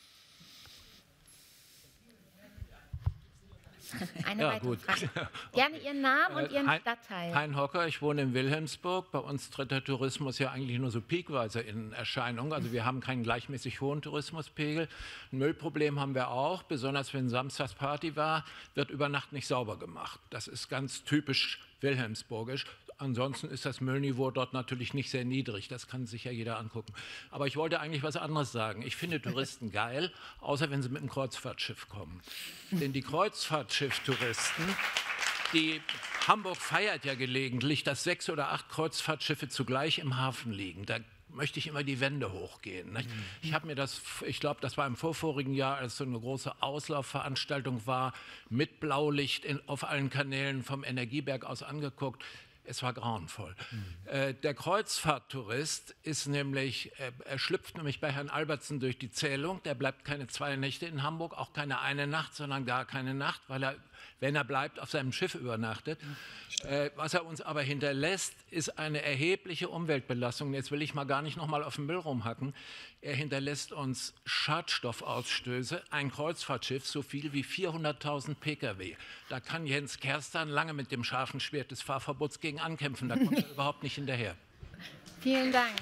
Eine weitere Frage. Gerne Ihren Namen und Ihren Stadtteil. Hein Hocker, ich wohne in Wilhelmsburg. Bei uns tritt der Tourismus ja eigentlich nur so peakweise in Erscheinung. Also wir haben keinen gleichmäßig hohen Tourismuspegel. Ein Müllproblem haben wir auch. Besonders wenn samstags Party war, wird über Nacht nicht sauber gemacht. Das ist ganz typisch wilhelmsburgisch. Ansonsten ist das Müllniveau dort natürlich nicht sehr niedrig. Das kann sich ja jeder angucken. Aber ich wollte eigentlich was anderes sagen. Ich finde Touristen geil, außer wenn sie mit einem Kreuzfahrtschiff kommen. Denn die Kreuzfahrtschifftouristen, Hamburg feiert ja gelegentlich, dass 6 oder 8 Kreuzfahrtschiffe zugleich im Hafen liegen. Da möchte ich immer die Wände hochgehen. Nicht? Ich habe mir ich glaube, das war im vorvorigen Jahr, als so eine große Auslaufveranstaltung war, mit Blaulicht auf allen Kanälen vom Energieberg aus angeguckt. Es war grauenvoll. Der Kreuzfahrttourist ist nämlich, er schlüpft nämlich bei Herrn Albertsen durch die Zählung. Der bleibt keine 2 Nächte in Hamburg, auch keine eine Nacht, sondern gar keine Nacht, weil er, wenn er bleibt, auf seinem Schiff übernachtet. Was er uns aber hinterlässt, ist eine erhebliche Umweltbelastung. Jetzt will ich mal gar nicht noch mal auf den Müll rumhacken. Er hinterlässt uns Schadstoffausstöße, ein Kreuzfahrtschiff, so viel wie 400.000 Pkw. Da kann Jens Kerstan lange mit dem scharfen Schwert des Fahrverbots gegen ankämpfen. Da kommt er überhaupt nicht hinterher. Vielen Dank.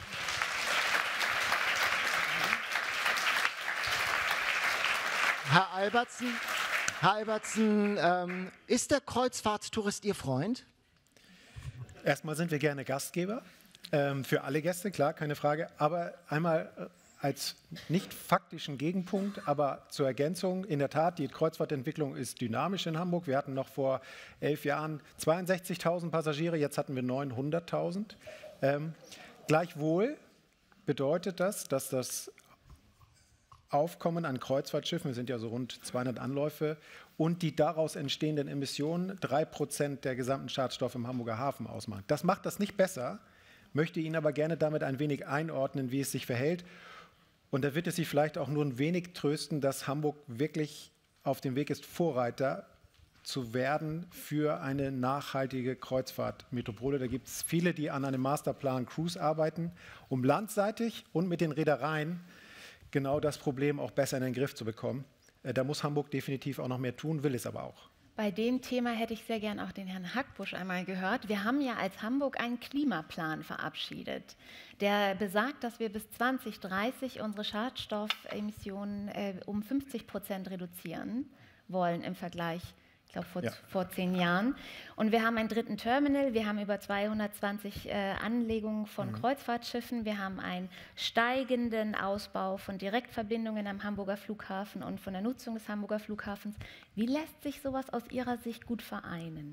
Herr Albertsen, ist der Kreuzfahrttourist Ihr Freund? Erstmal sind wir gerne Gastgeber, für alle Gäste, klar, keine Frage. Aber einmal als nicht faktischen Gegenpunkt, aber zur Ergänzung, in der Tat, die Kreuzfahrtentwicklung ist dynamisch in Hamburg. Wir hatten noch vor 11 Jahren 62.000 Passagiere, jetzt hatten wir 900.000. Gleichwohl bedeutet das, dass das Aufkommen an Kreuzfahrtschiffen, es sind ja so rund 200 Anläufe, und die daraus entstehenden Emissionen 3% der gesamten Schadstoffe im Hamburger Hafen ausmachen. Das macht das nicht besser, möchte Ihnen aber gerne damit ein wenig einordnen, wie es sich verhält. Und da wird es Sie vielleicht auch nur ein wenig trösten, dass Hamburg wirklich auf dem Weg ist, Vorreiter zu werden für eine nachhaltige Kreuzfahrtmetropole. Da gibt es viele, die an einem Masterplan Cruise arbeiten, um landseitig und mit den Reedereien genau das Problem auch besser in den Griff zu bekommen. Da muss Hamburg definitiv auch noch mehr tun, will es aber auch. Bei dem Thema hätte ich sehr gern auch den Herrn Hackbusch einmal gehört. Wir haben ja als Hamburg einen Klimaplan verabschiedet, der besagt, dass wir bis 2030 unsere Schadstoffemissionen um 50% reduzieren wollen im Vergleich, ich glaube, vor 10 Jahren. Und wir haben einen 3. Terminal, wir haben über 220 Anlegungen von Kreuzfahrtschiffen, wir haben einen steigenden Ausbau von Direktverbindungen am Hamburger Flughafen und von der Nutzung des Hamburger Flughafens. Wie lässt sich sowas aus Ihrer Sicht gut vereinen?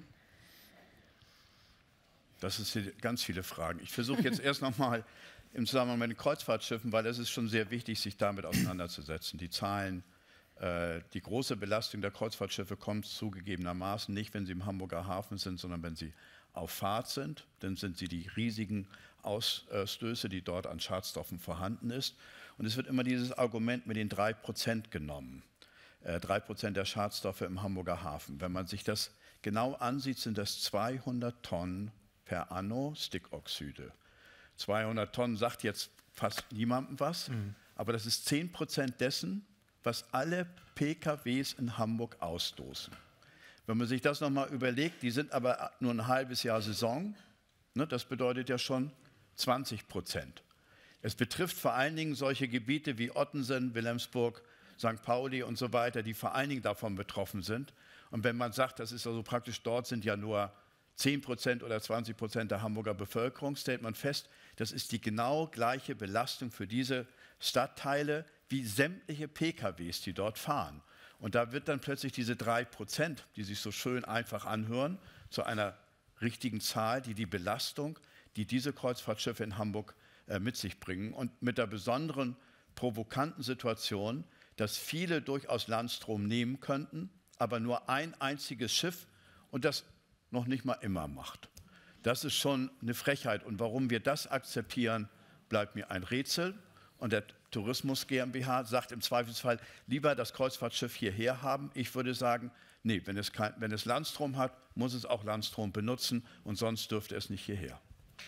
Das sind ganz viele Fragen. Ich versuche jetzt erst noch mal im Zusammenhang mit den Kreuzfahrtschiffen, weil es ist schon sehr wichtig, sich damit auseinanderzusetzen. Die Zahlen, die große Belastung der Kreuzfahrtschiffe kommt zugegebenermaßen nicht, wenn sie im Hamburger Hafen sind, sondern wenn sie auf Fahrt sind. Dann sind sie die riesigen Ausstöße, die dort an Schadstoffen vorhanden ist. Und es wird immer dieses Argument mit den 3% genommen. 3% der Schadstoffe im Hamburger Hafen. Wenn man sich das genau ansieht, sind das 200 Tonnen per anno Stickoxide. 200 Tonnen sagt jetzt fast niemandem was, aber das ist 10% dessen, was alle PKWs in Hamburg ausstoßen. Wenn man sich das nochmal überlegt, die sind aber nur ein halbes Jahr Saison, ne, das bedeutet ja schon 20%. Es betrifft vor allen Dingen solche Gebiete wie Ottensen, Wilhelmsburg, St. Pauli und so weiter, die vor allen Dingen davon betroffen sind. Und wenn man sagt, das ist also praktisch, dort sind ja nur 10% oder 20% der Hamburger Bevölkerung, stellt man fest, das ist die genau gleiche Belastung für diese Stadtteile wie sämtliche PKWs, die dort fahren. Und da wird dann plötzlich diese 3%, die sich so schön einfach anhören, zu einer richtigen Zahl, die die Belastung die diese Kreuzfahrtschiffe in Hamburg mit sich bringen und mit der besonderen provokanten Situation, dass viele durchaus Landstrom nehmen könnten, aber nur ein einziges Schiff und das noch nicht mal immer macht. Das ist schon eine Frechheit und warum wir das akzeptieren, bleibt mir ein Rätsel. Und der Tourismus GmbH sagt im Zweifelsfall lieber das Kreuzfahrtschiff hierher haben. Ich würde sagen, nee, wenn es Landstrom hat, muss es auch Landstrom benutzen und sonst dürfte es nicht hierher.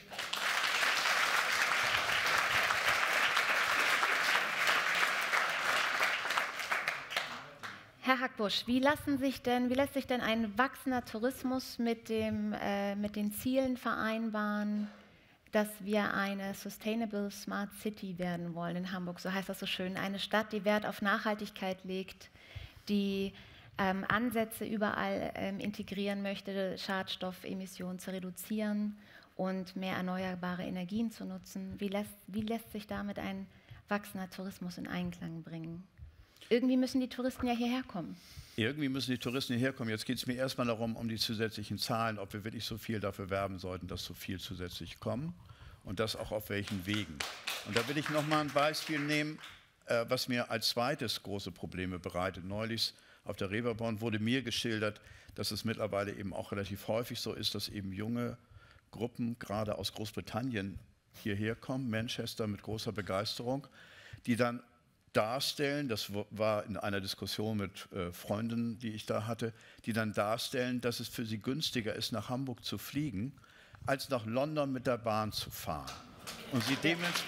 Herr Hackbusch, wie lässt sich denn ein wachsender Tourismus mit den Zielen vereinbaren, dass wir eine Sustainable Smart City werden wollen in Hamburg? So heißt das so schön. Eine Stadt, die Wert auf Nachhaltigkeit legt, die Ansätze überall integrieren möchte, Schadstoffemissionen zu reduzieren und mehr erneuerbare Energien zu nutzen. Wie lässt sich damit ein wachsender Tourismus in Einklang bringen? Irgendwie müssen die Touristen ja hierher kommen. Irgendwie müssen die Touristen hierher kommen. Jetzt geht es mir erstmal darum, um die zusätzlichen Zahlen, ob wir wirklich so viel dafür werben sollten, dass so viel zusätzlich kommen und das auch auf welchen Wegen. Und da will ich noch mal ein Beispiel nehmen, was mir als zweites große Probleme bereitet. Neulich auf der Reeperbahn wurde mir geschildert, dass es mittlerweile eben auch relativ häufig so ist, dass eben junge Gruppen, gerade aus Großbritannien, hierher kommen, Manchester mit großer Begeisterung, die dann darstellen, das war in einer Diskussion mit Freunden, die ich da hatte, die dann darstellen, dass es für sie günstiger ist, nach Hamburg zu fliegen, als nach London mit der Bahn zu fahren. Und sie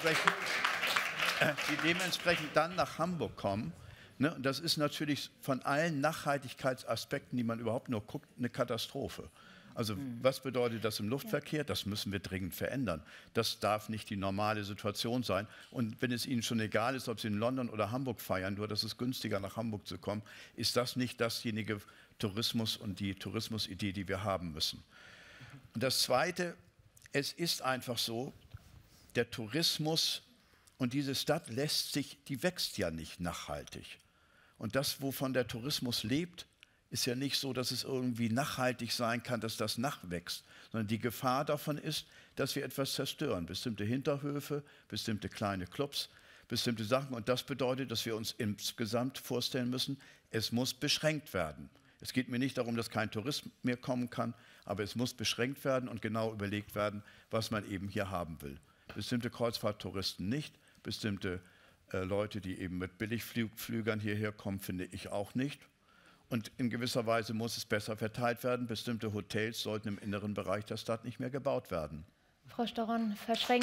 dementsprechend dann nach Hamburg kommen. Ne? Und das ist natürlich von allen Nachhaltigkeitsaspekten, die man überhaupt nur guckt, eine Katastrophe. Also was bedeutet das im Luftverkehr? Das müssen wir dringend verändern. Das darf nicht die normale Situation sein. Und wenn es Ihnen schon egal ist, ob Sie in London oder Hamburg feiern, nur dass es günstiger nach Hamburg zu kommen, ist das nicht dasjenige Tourismus und die Tourismusidee, die wir haben müssen. Und das Zweite, es ist einfach so, der Tourismus und diese Stadt die wächst ja nicht nachhaltig. Und das, wovon der Tourismus lebt, ist ja nicht so, dass es irgendwie nachhaltig sein kann, dass das nachwächst, sondern die Gefahr davon ist, dass wir etwas zerstören. Bestimmte Hinterhöfe, bestimmte kleine Clubs, bestimmte Sachen. Und das bedeutet, dass wir uns insgesamt vorstellen müssen, es muss beschränkt werden. Es geht mir nicht darum, dass kein Tourist mehr kommen kann, aber es muss beschränkt werden und genau überlegt werden, was man eben hier haben will. Bestimmte Kreuzfahrttouristen nicht, bestimmte Leute, die eben mit Billigflügern hierher kommen, finde ich auch nicht. Und in gewisser Weise muss es besser verteilt werden. Bestimmte Hotels sollten im inneren Bereich der Stadt nicht mehr gebaut werden. Frau Staron,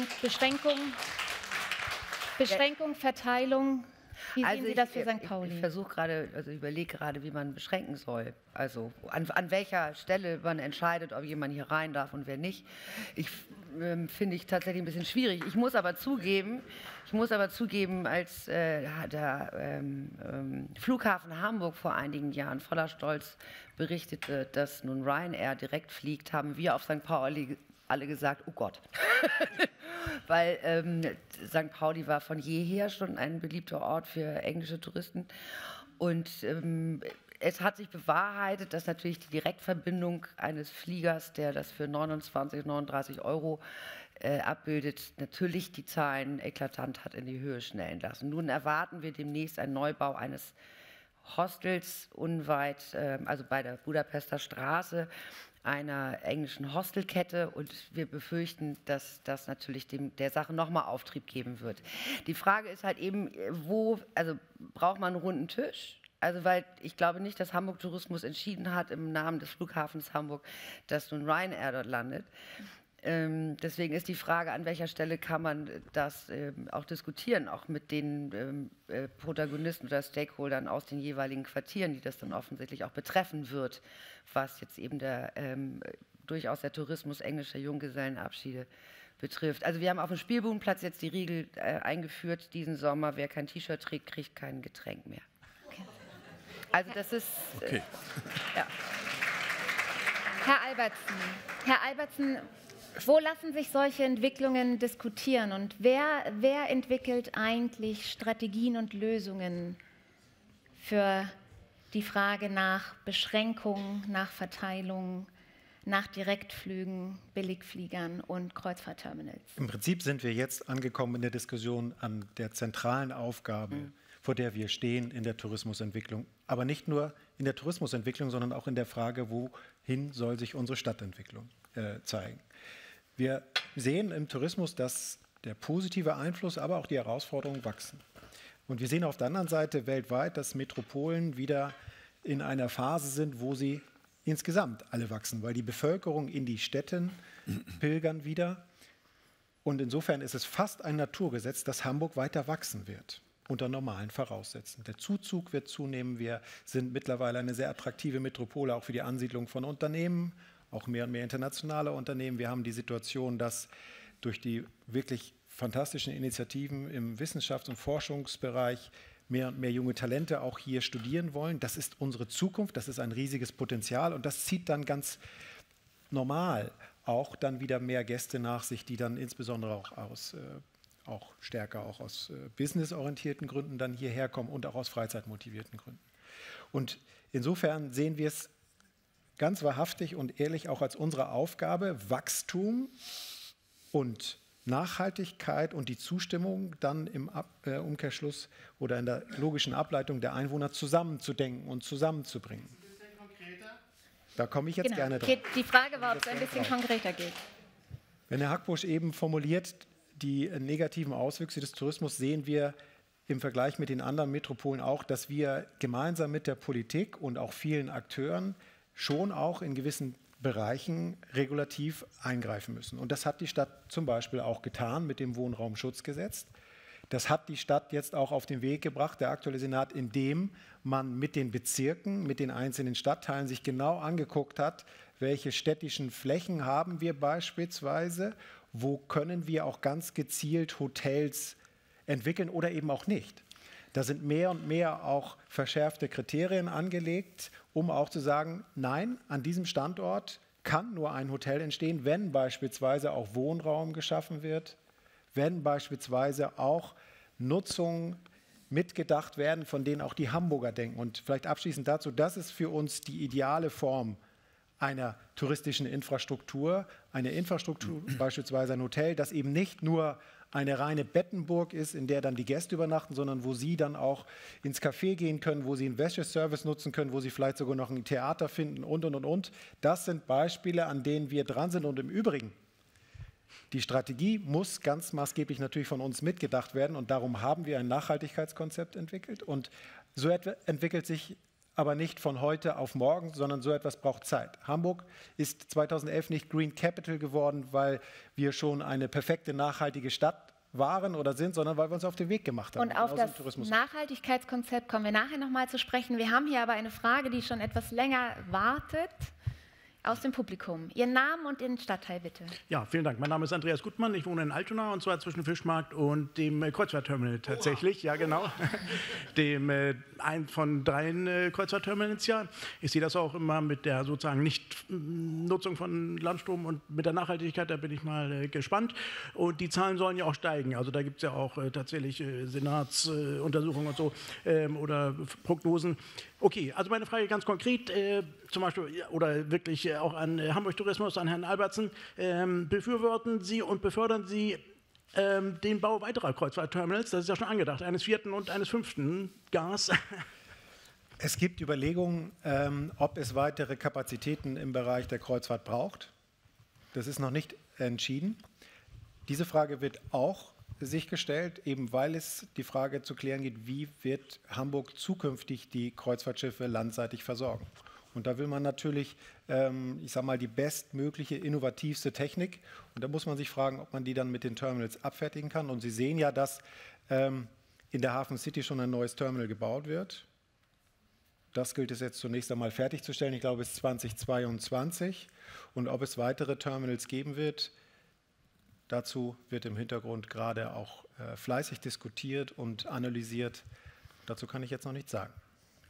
Beschränkung, Verteilung. Wie sehen Sie das für St. Pauli? Ich versuche gerade, also überlege gerade, wie man beschränken soll. Also an welcher Stelle man entscheidet, ob jemand hier rein darf und wer nicht. Finde ich tatsächlich ein bisschen schwierig. Ich muss aber zugeben, als der Flughafen Hamburg vor einigen Jahren voller Stolz berichtete, dass nun Ryanair direkt fliegt, haben wir auf St. Pauli alle gesagt, oh Gott. Weil St. Pauli war von jeher schon ein beliebter Ort für englische Touristen. Und es hat sich bewahrheitet, dass natürlich die Direktverbindung eines Fliegers, der das für 29, 39 Euro abbildet, natürlich die Zahlen eklatant hat in die Höhe schnellen lassen. Nun erwarten wir demnächst einen Neubau eines Hostels unweit, also bei der Budapester Straße, einer englischen Hostelkette, und wir befürchten, dass das natürlich der Sache nochmal Auftrieb geben wird. Die Frage ist halt eben, braucht man einen runden Tisch? Also weil ich glaube nicht, dass Hamburg Tourismus entschieden hat im Namen des Flughafens Hamburg, dass nun Ryanair dort landet. Deswegen ist die Frage, an welcher Stelle kann man das auch diskutieren, auch mit den Protagonisten oder Stakeholdern aus den jeweiligen Quartieren, die das dann offensichtlich auch betreffen wird, was jetzt eben durchaus der Tourismus englischer Junggesellenabschiede betrifft. Also wir haben auf dem Spielbudenplatz jetzt die Regel eingeführt diesen Sommer, wer kein T-Shirt trägt, kriegt kein Getränk mehr. Okay. Also das ist... Okay. Ja. Herr Albertsen, wo lassen sich solche Entwicklungen diskutieren und wer entwickelt eigentlich Strategien und Lösungen für die Frage nach Beschränkung, nach Verteilung, nach Direktflügen, Billigfliegern und Kreuzfahrtterminals. Im Prinzip sind wir jetzt angekommen in der Diskussion an der zentralen Aufgabe, vor der wir stehen in der Tourismusentwicklung. Aber nicht nur in der Tourismusentwicklung, sondern auch in der Frage, wohin soll sich unsere Stadtentwicklung zeigen. Wir sehen im Tourismus, dass der positive Einfluss, aber auch die Herausforderungen wachsen. Und wir sehen auf der anderen Seite weltweit, dass Metropolen wieder in einer Phase sind, wo sie insgesamt alle wachsen, weil die Bevölkerung in die Städten pilgern wieder. Und insofern ist es fast ein Naturgesetz, dass Hamburg weiter wachsen wird, unter normalen Voraussetzungen. Der Zuzug wird zunehmen. Wir sind mittlerweile eine sehr attraktive Metropole, auch für die Ansiedlung von Unternehmen, auch mehr und mehr internationale Unternehmen. Wir haben die Situation, dass durch die wirklich fantastischen Initiativen im Wissenschafts- und Forschungsbereich mehr und mehr junge Talente auch hier studieren wollen. Das ist unsere Zukunft, das ist ein riesiges Potenzial und das zieht dann ganz normal auch dann wieder mehr Gäste nach sich, die dann insbesondere auch stärker aus businessorientierten Gründen dann hierher kommen und auch aus freizeitmotivierten Gründen. Und insofern sehen wir es ganz wahrhaftig und ehrlich auch als unsere Aufgabe, Wachstum und Nachhaltigkeit und die Zustimmung dann im Umkehrschluss oder in der logischen Ableitung der Einwohner zusammenzudenken und zusammenzubringen. Da komme ich jetzt gerne drauf. Die Frage war, ob es ein bisschen konkreter geht. Wenn Herr Hackbusch eben formuliert, die negativen Auswüchse des Tourismus sehen wir im Vergleich mit den anderen Metropolen auch, dass wir gemeinsam mit der Politik und auch vielen Akteuren schon auch in gewissen Bereichen regulativ eingreifen müssen. Und das hat die Stadt zum Beispiel auch getan mit dem Wohnraumschutzgesetz. Das hat die Stadt jetzt auch auf den Weg gebracht, der aktuelle Senat, indem man mit den Bezirken, mit den einzelnen Stadtteilen sich genau angeguckt hat, welche städtischen Flächen haben wir beispielsweise, wo können wir auch ganz gezielt Hotels entwickeln oder eben auch nicht. Da sind mehr und mehr auch verschärfte Kriterien angelegt, um auch zu sagen, nein, an diesem Standort kann nur ein Hotel entstehen, wenn beispielsweise auch Wohnraum geschaffen wird, wenn beispielsweise auch Nutzungen mitgedacht werden, von denen auch die Hamburger denken. Und vielleicht abschließend dazu, das ist für uns die ideale Form einer touristischen Infrastruktur. Eine Infrastruktur, beispielsweise ein Hotel, das eben nicht nur eine reine Bettenburg ist, in der dann die Gäste übernachten, sondern wo sie dann auch ins Café gehen können, wo sie einen Wäscheservice nutzen können, wo sie vielleicht sogar noch ein Theater finden und. Das sind Beispiele, an denen wir dran sind. Und im Übrigen, die Strategie muss ganz maßgeblich natürlich von uns mitgedacht werden. Und darum haben wir ein Nachhaltigkeitskonzept entwickelt. Und so entwickelt sich aber nicht von heute auf morgen, sondern so etwas braucht Zeit. Hamburg ist 2011 nicht Green Capital geworden, weil wir schon eine perfekte, nachhaltige Stadt waren oder sind, sondern weil wir uns auf den Weg gemacht haben. Und auf das Nachhaltigkeitskonzept kommen wir nachher nochmal zu sprechen. Wir haben hier aber eine Frage, die schon etwas länger wartet. Aus dem Publikum. Ihren Namen und Ihren Stadtteil, bitte. Ja, vielen Dank. Mein Name ist Andreas Gutmann. Ich wohne in Altona, und zwar zwischen Fischmarkt und dem Kreuzfahrtterminal tatsächlich. Ja, genau. Dem ein von 3 Kreuzfahrtterminals, ja. Ich sehe das auch immer mit der sozusagen Nichtnutzung von Landstrom und mit der Nachhaltigkeit. Da bin ich mal gespannt. Und die Zahlen sollen ja auch steigen. Also da gibt es ja auch tatsächlich Senatsuntersuchungen und so oder Prognosen. Okay, also meine Frage ganz konkret, zum Beispiel, oder wirklich auch an Hamburg Tourismus, an Herrn Albertsen, befürworten Sie und befördern Sie den Bau weiterer Kreuzfahrtterminals? Das ist ja schon angedacht, eines 4. und eines 5. Gas. Es gibt Überlegungen, ob es weitere Kapazitäten im Bereich der Kreuzfahrt braucht. Das ist noch nicht entschieden. Diese Frage wird auch sich gestellt, eben weil es die Frage zu klären geht, wie wird Hamburg zukünftig die Kreuzfahrtschiffe landseitig versorgen. Und da will man natürlich, ich sage mal, die bestmögliche, innovativste Technik. Und da muss man sich fragen, ob man die dann mit den Terminals abfertigen kann. Und Sie sehen ja, dass in der Hafen City schon ein neues Terminal gebaut wird. Das gilt es jetzt zunächst einmal fertigzustellen, ich glaube bis 2022. Und ob es weitere Terminals geben wird, dazu wird im Hintergrund gerade auch fleißig diskutiert und analysiert. Dazu kann ich jetzt noch nichts sagen.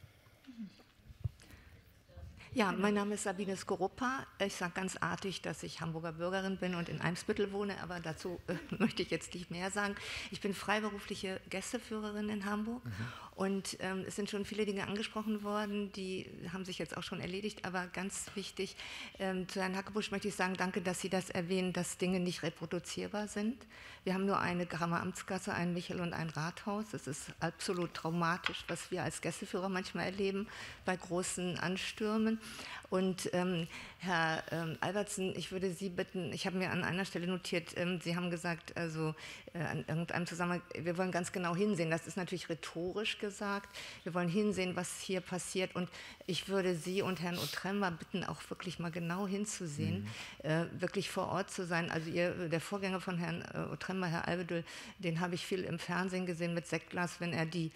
Ja, mein Name ist Sabine Skorupa. Ich sage ganz artig, dass ich Hamburger Bürgerin bin und in Eimsbüttel wohne, aber dazu möchte ich jetzt nicht mehr sagen. Ich bin freiberufliche Gästeführerin in Hamburg Und es sind schon viele Dinge angesprochen worden, die haben sich jetzt auch schon erledigt, aber ganz wichtig, zu Herrn Hackebusch möchte ich sagen, danke, dass Sie das erwähnen, dass Dinge nicht reproduzierbar sind. Wir haben nur eine Gramer Amtsgasse, ein Michel und ein Rathaus. Das ist absolut traumatisch, was wir als Gästeführer manchmal erleben bei großen Anstürmen. Und Herr Albertsen, ich würde Sie bitten, ich habe mir an einer Stelle notiert, Sie haben gesagt, also an irgendeinem Zusammenhang, wir wollen ganz genau hinsehen. Das ist natürlich rhetorisch gesagt. Wir wollen hinsehen, was hier passiert. Und ich würde Sie und Herrn Otremba bitten, auch wirklich mal genau hinzusehen, wirklich vor Ort zu sein. Also der Vorgänger von Herrn Otremba, Herr Albedül, den habe ich viel im Fernsehen gesehen mit Sektglas, wenn er die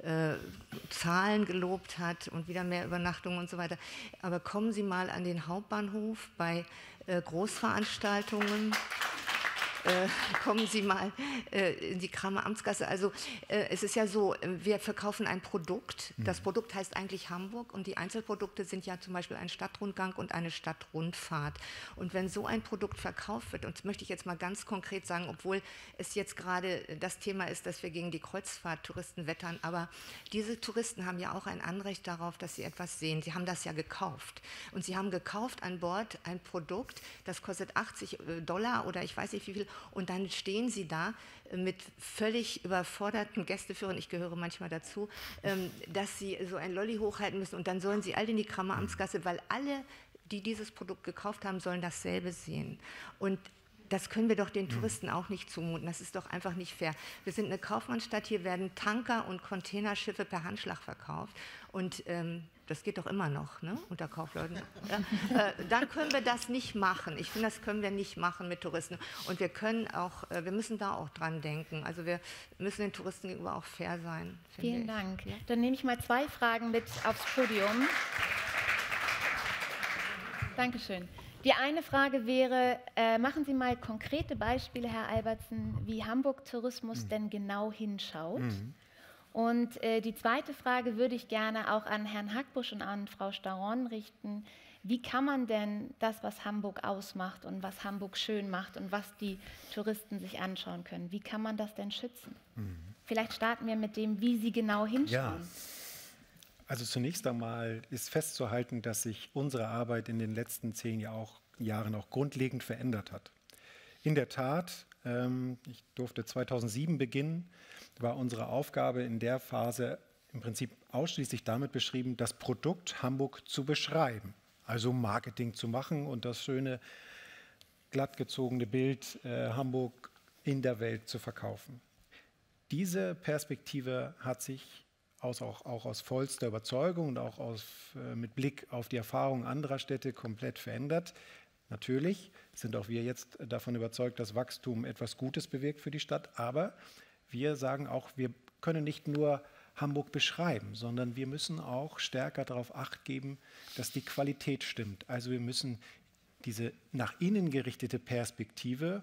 Zahlen gelobt hat und wieder mehr Übernachtungen und so weiter. Aber kommen Sie mal an den Hauptbahnhof bei Großveranstaltungen. Kommen Sie mal in die Gramer Amtsgasse. Also es ist ja so, wir verkaufen ein Produkt. Das Produkt heißt eigentlich Hamburg und die Einzelprodukte sind ja zum Beispiel ein Stadtrundgang und eine Stadtrundfahrt. Und wenn so ein Produkt verkauft wird, und das möchte ich jetzt mal ganz konkret sagen, obwohl es jetzt gerade das Thema ist, dass wir gegen die Kreuzfahrttouristen wettern, aber diese Touristen haben ja auch ein Anrecht darauf, dass sie etwas sehen. Sie haben das ja gekauft. Und sie haben gekauft an Bord ein Produkt, das kostet $80 oder ich weiß nicht wie viel. Und dann stehen sie da mit völlig überforderten Gästeführern, ich gehöre manchmal dazu, dass sie so ein Lolli hochhalten müssen und dann sollen sie all in die Gramer Amtsgasse, weil alle, die dieses Produkt gekauft haben, sollen dasselbe sehen. Und das können wir doch den Touristen auch nicht zumuten. Das ist doch einfach nicht fair. Wir sind eine Kaufmannsstadt, hier werden Tanker und Containerschiffe per Handschlag verkauft. Und das geht doch immer noch, ne? Unter Kaufleuten. Dann können wir das nicht machen. Ich finde, das können wir nicht machen mit Touristen. Und wir können auch, wir müssen da auch dran denken. Also wir müssen den Touristen gegenüber auch fair sein. Vielen Dank. Ja? Dann nehme ich mal 2 Fragen mit aufs Podium. Dankeschön. Die eine Frage wäre, machen Sie mal konkrete Beispiele, Herr Albertsen, wie Hamburg Tourismus denn genau hinschaut. Und die zweite Frage würde ich gerne auch an Herrn Hackbusch und an Frau Staron richten. Wie kann man denn das, was Hamburg ausmacht und was Hamburg schön macht und was die Touristen sich anschauen können, wie kann man das denn schützen? Vielleicht starten wir mit dem, wie Sie genau hinschauen. Ja. Also zunächst einmal ist festzuhalten, dass sich unsere Arbeit in den letzten 10 Jahren auch grundlegend verändert hat. In der Tat, ich durfte 2007 beginnen, war unsere Aufgabe in der Phase im Prinzip ausschließlich damit beschrieben, das Produkt Hamburg zu beschreiben, also Marketing zu machen und das schöne, glattgezogene Bild Hamburg in der Welt zu verkaufen. Diese Perspektive hat sich auch aus vollster Überzeugung und auch mit Blick auf die Erfahrungen anderer Städte komplett verändert. Natürlich sind auch wir jetzt davon überzeugt, dass Wachstum etwas Gutes bewirkt für die Stadt, aber wir sagen auch, wir können nicht nur Hamburg beschreiben, sondern wir müssen auch stärker darauf Acht geben, dass die Qualität stimmt. Also wir müssen diese nach innen gerichtete Perspektive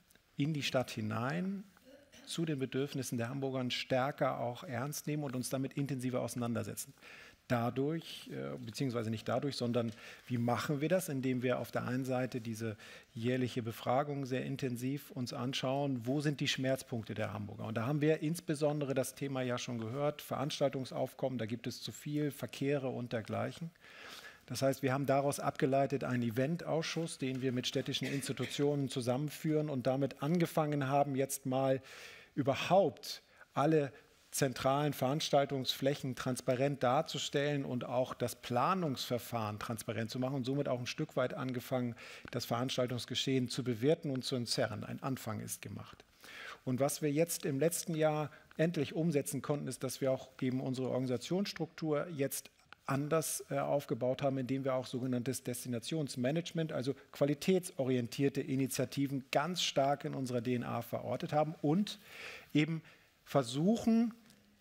in die Stadt hinein zu den Bedürfnissen der Hamburgern stärker auch ernst nehmen und uns damit intensiver auseinandersetzen. Dadurch, beziehungsweise nicht dadurch, sondern wie machen wir das? Indem wir auf der einen Seite diese jährliche Befragung sehr intensiv uns anschauen, wo sind die Schmerzpunkte der Hamburger? Und da haben wir insbesondere das Thema ja schon gehört, Veranstaltungsaufkommen, da gibt es zu viel, Verkehre und dergleichen. Das heißt, wir haben daraus abgeleitet einen Eventausschuss, den wir mit städtischen Institutionen zusammenführen und damit angefangen haben, jetzt mal überhaupt alle zentralen Veranstaltungsflächen transparent darzustellen und auch das Planungsverfahren transparent zu machen und somit auch ein Stück weit angefangen, das Veranstaltungsgeschehen zu bewerten und zu entzerren. Ein Anfang ist gemacht. Und was wir jetzt im letzten Jahr endlich umsetzen konnten, ist, dass wir auch eben unsere Organisationsstruktur jetzt anders aufgebaut haben, indem wir auch sogenanntes Destinationsmanagement, also qualitätsorientierte Initiativen ganz stark in unserer DNA verortet haben und eben versuchen,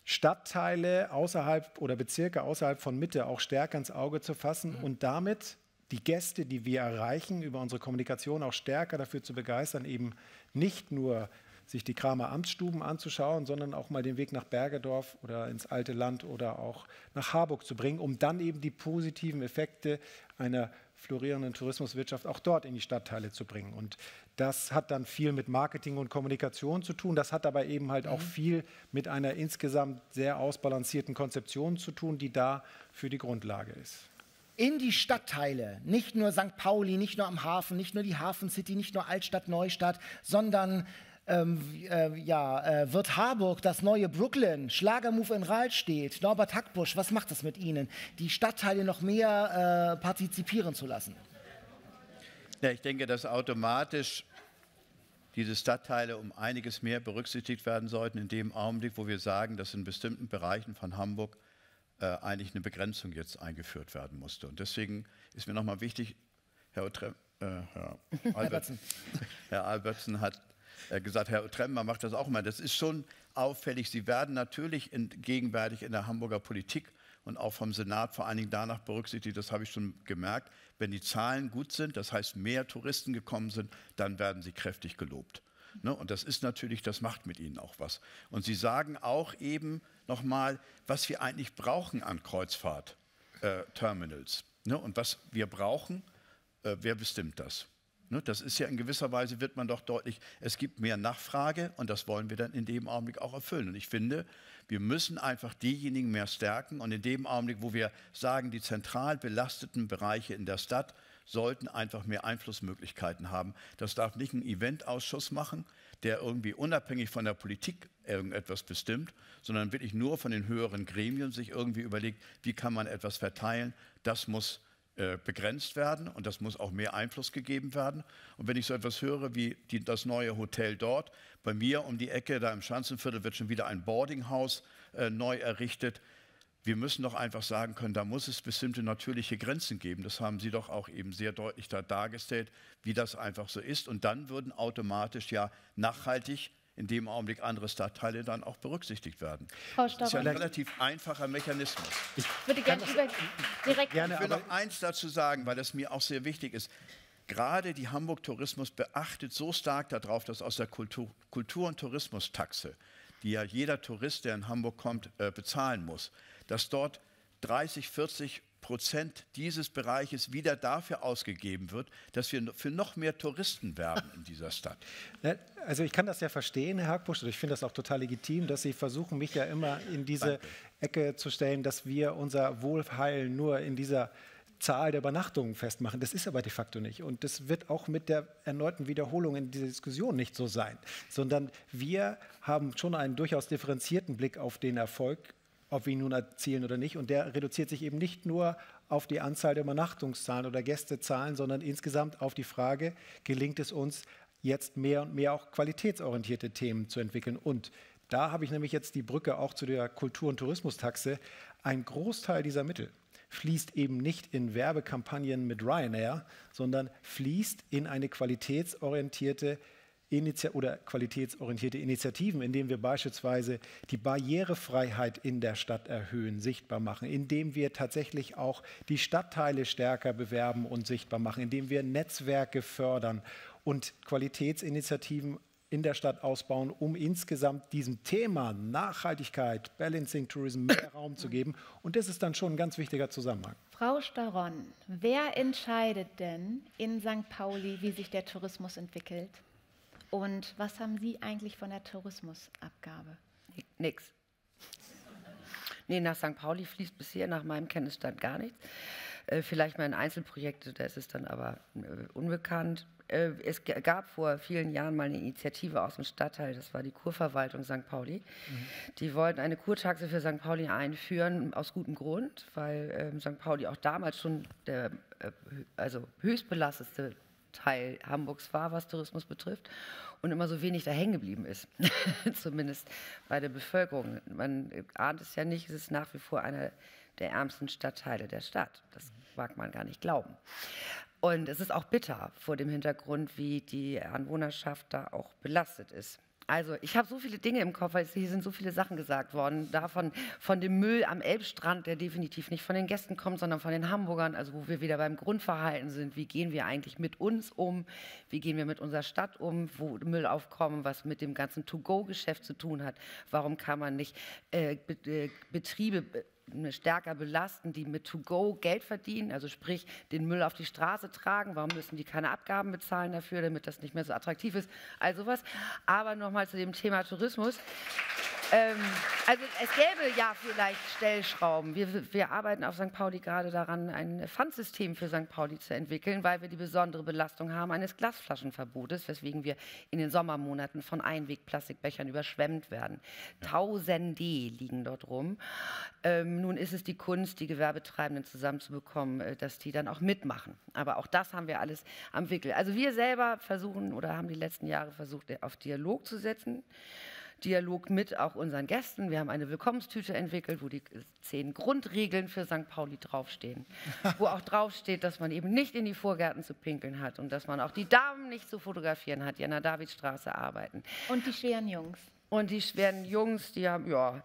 Stadtteile außerhalb oder Bezirke außerhalb von Mitte auch stärker ins Auge zu fassen und damit die Gäste, die wir erreichen, über unsere Kommunikation auch stärker dafür zu begeistern, eben nicht nur sich die Gramer Amtsstuben anzuschauen, sondern auch mal den Weg nach Bergedorf oder ins alte Land oder auch nach Harburg zu bringen, um dann eben die positiven Effekte einer florierenden Tourismuswirtschaft auch dort in die Stadtteile zu bringen. Und das hat dann viel mit Marketing und Kommunikation zu tun. Das hat aber eben halt auch viel mit einer insgesamt sehr ausbalancierten Konzeption zu tun, die da für die Grundlage ist. In die Stadtteile, nicht nur St. Pauli, nicht nur am Hafen, nicht nur die Hafen City, nicht nur Altstadt, Neustadt, sondern wird Harburg das neue Brooklyn, Schlagermove in Rahlstedt, Norbert Hackbusch, was macht das mit Ihnen, die Stadtteile noch mehr partizipieren zu lassen? Ja, ich denke, dass automatisch diese Stadtteile um einiges mehr berücksichtigt werden sollten in dem Augenblick, wo wir sagen, dass in bestimmten Bereichen von Hamburg eigentlich eine Begrenzung jetzt eingeführt werden musste. Und deswegen ist mir nochmal wichtig, Herr Albertsen hat gesagt, Herr Otremmer macht das auch mal. Das ist schon auffällig. Sie werden natürlich gegenwärtig in der Hamburger Politik und auch vom Senat vor allen Dingen danach berücksichtigt, das habe ich schon gemerkt, wenn die Zahlen gut sind, das heißt mehr Touristen gekommen sind, dann werden sie kräftig gelobt. Ne? Und das ist natürlich, das macht mit ihnen auch was. Und Sie sagen auch eben nochmal, was wir eigentlich brauchen an Kreuzfahrt-Terminals. Ne? Und was wir brauchen, wer bestimmt das? Ne, das ist ja in gewisser Weise, wird man doch deutlich, es gibt mehr Nachfrage und das wollen wir dann in dem Augenblick auch erfüllen. Und ich finde, wir müssen einfach diejenigen mehr stärken und in dem Augenblick, wo wir sagen, die zentral belasteten Bereiche in der Stadt sollten einfach mehr Einflussmöglichkeiten haben. Das darf nicht ein Eventausschuss machen, der irgendwie unabhängig von der Politik irgendetwas bestimmt, sondern wirklich nur von den höheren Gremien sich irgendwie überlegt, wie kann man etwas verteilen. Das muss begrenzt werden und das muss auch mehr Einfluss gegeben werden. Und wenn ich so etwas höre wie das neue Hotel dort, bei mir um die Ecke, da im Schanzenviertel wird schon wieder ein Boardinghaus neu errichtet. Wir müssen doch einfach sagen können, da muss es bestimmte natürliche Grenzen geben. Das haben Sie doch auch eben sehr deutlich da dargestellt, wie das einfach so ist. Und dann würden automatisch ja nachhaltig in dem Augenblick andere Stadtteile dann auch berücksichtigt werden. Das ist ja ein relativ einfacher Mechanismus. Ich würde gerne direkt... Ich will noch eins dazu sagen, weil das mir auch sehr wichtig ist. Gerade die Hamburg Tourismus beachtet so stark darauf, dass aus der Kultur- und Tourismustaxe, die ja jeder Tourist, der in Hamburg kommt, bezahlen muss, dass dort 30-40% dieses Bereiches wieder dafür ausgegeben wird, dass wir für noch mehr Touristen werben in dieser Stadt. Also ich kann das ja verstehen, Herr Hackbusch, und ich finde das auch total legitim, dass Sie versuchen, mich ja immer in diese Ecke zu stellen, dass wir unser Wohlheilen nur in dieser Zahl der Übernachtungen festmachen. Das ist aber de facto nicht. Und das wird auch mit der erneuten Wiederholung in dieser Diskussion nicht so sein, sondern wir haben schon einen durchaus differenzierten Blick auf den Erfolg, ob wir ihn nun erzielen oder nicht. Und der reduziert sich eben nicht nur auf die Anzahl der Übernachtungszahlen oder Gästezahlen, sondern insgesamt auf die Frage, gelingt es uns, jetzt mehr und mehr auch qualitätsorientierte Themen zu entwickeln. Und da habe ich nämlich jetzt die Brücke auch zu der Kultur- und Tourismustaxe. Ein Großteil dieser Mittel fließt eben nicht in Werbekampagnen mit Ryanair, sondern fließt in eine qualitätsorientierte Initiativen, indem wir beispielsweise die Barrierefreiheit in der Stadt erhöhen, sichtbar machen, indem wir tatsächlich auch die Stadtteile stärker bewerben und sichtbar machen, indem wir Netzwerke fördern und Qualitätsinitiativen in der Stadt ausbauen, um insgesamt diesem Thema Nachhaltigkeit, Balancing Tourism mehr Raum zu geben. Und das ist dann schon ein ganz wichtiger Zusammenhang. Frau Staron, wer entscheidet denn in St. Pauli, wie sich der Tourismus entwickelt? Und was haben Sie eigentlich von der Tourismusabgabe? Nix. Nee, nach St. Pauli fließt bisher nach meinem Kenntnisstand gar nichts. Vielleicht mal in Einzelprojekte, da ist es dann aber unbekannt. Es gab vor vielen Jahren mal eine Initiative aus dem Stadtteil, das war die Kurverwaltung St. Pauli. Die wollten eine Kurtaxe für St. Pauli einführen, aus gutem Grund, weil St. Pauli auch damals schon der höchstbelastete Teil Hamburgs war, was Tourismus betrifft, und immer so wenig da hängen geblieben ist, zumindest bei der Bevölkerung. Man ahnt es ja nicht, es ist nach wie vor einer der ärmsten Stadtteile der Stadt. Das mag man gar nicht glauben. Und es ist auch bitter vor dem Hintergrund, wie die Anwohnerschaft da auch belastet ist. Also ich habe so viele Dinge im Kopf, weil hier sind so viele Sachen gesagt worden. Davon von dem Müll am Elbstrand, der definitiv nicht von den Gästen kommt, sondern von den Hamburgern. Also wo wir wieder beim Grundverhalten sind. Wie gehen wir eigentlich mit uns um? Wie gehen wir mit unserer Stadt um? Wo Müllaufkommen, was mit dem ganzen To-Go-Geschäft zu tun hat. Warum kann man nicht Betriebe stärker belasten, die mit To-Go Geld verdienen, also sprich den Müll auf die Straße tragen. Warum müssen die keine Abgaben bezahlen dafür, damit das nicht mehr so attraktiv ist? Also was. Aber nochmal zu dem Thema Tourismus. Also es gäbe ja vielleicht Stellschrauben. Wir arbeiten auf St. Pauli gerade daran, ein Pfandsystem für St. Pauli zu entwickeln, weil wir die besondere Belastung haben eines Glasflaschenverbotes, weswegen wir in den Sommermonaten von Einwegplastikbechern überschwemmt werden. Tausende liegen dort rum. Nun ist es die Kunst, die Gewerbetreibenden zusammenzubekommen, dass die dann auch mitmachen. Aber auch das haben wir alles am Wickel. Also wir selber versuchen oder haben die letzten Jahre versucht, auf Dialog zu setzen. Dialog mit auch unseren Gästen. Wir haben eine Willkommenstüte entwickelt, wo die 10 Grundregeln für St. Pauli draufstehen. Wo auch draufsteht, dass man eben nicht in die Vorgärten zu pinkeln hat und dass man auch die Damen nicht zu fotografieren hat, die an der Davidstraße arbeiten. Und die schweren Jungs. Und die schweren Jungs, die haben, ja.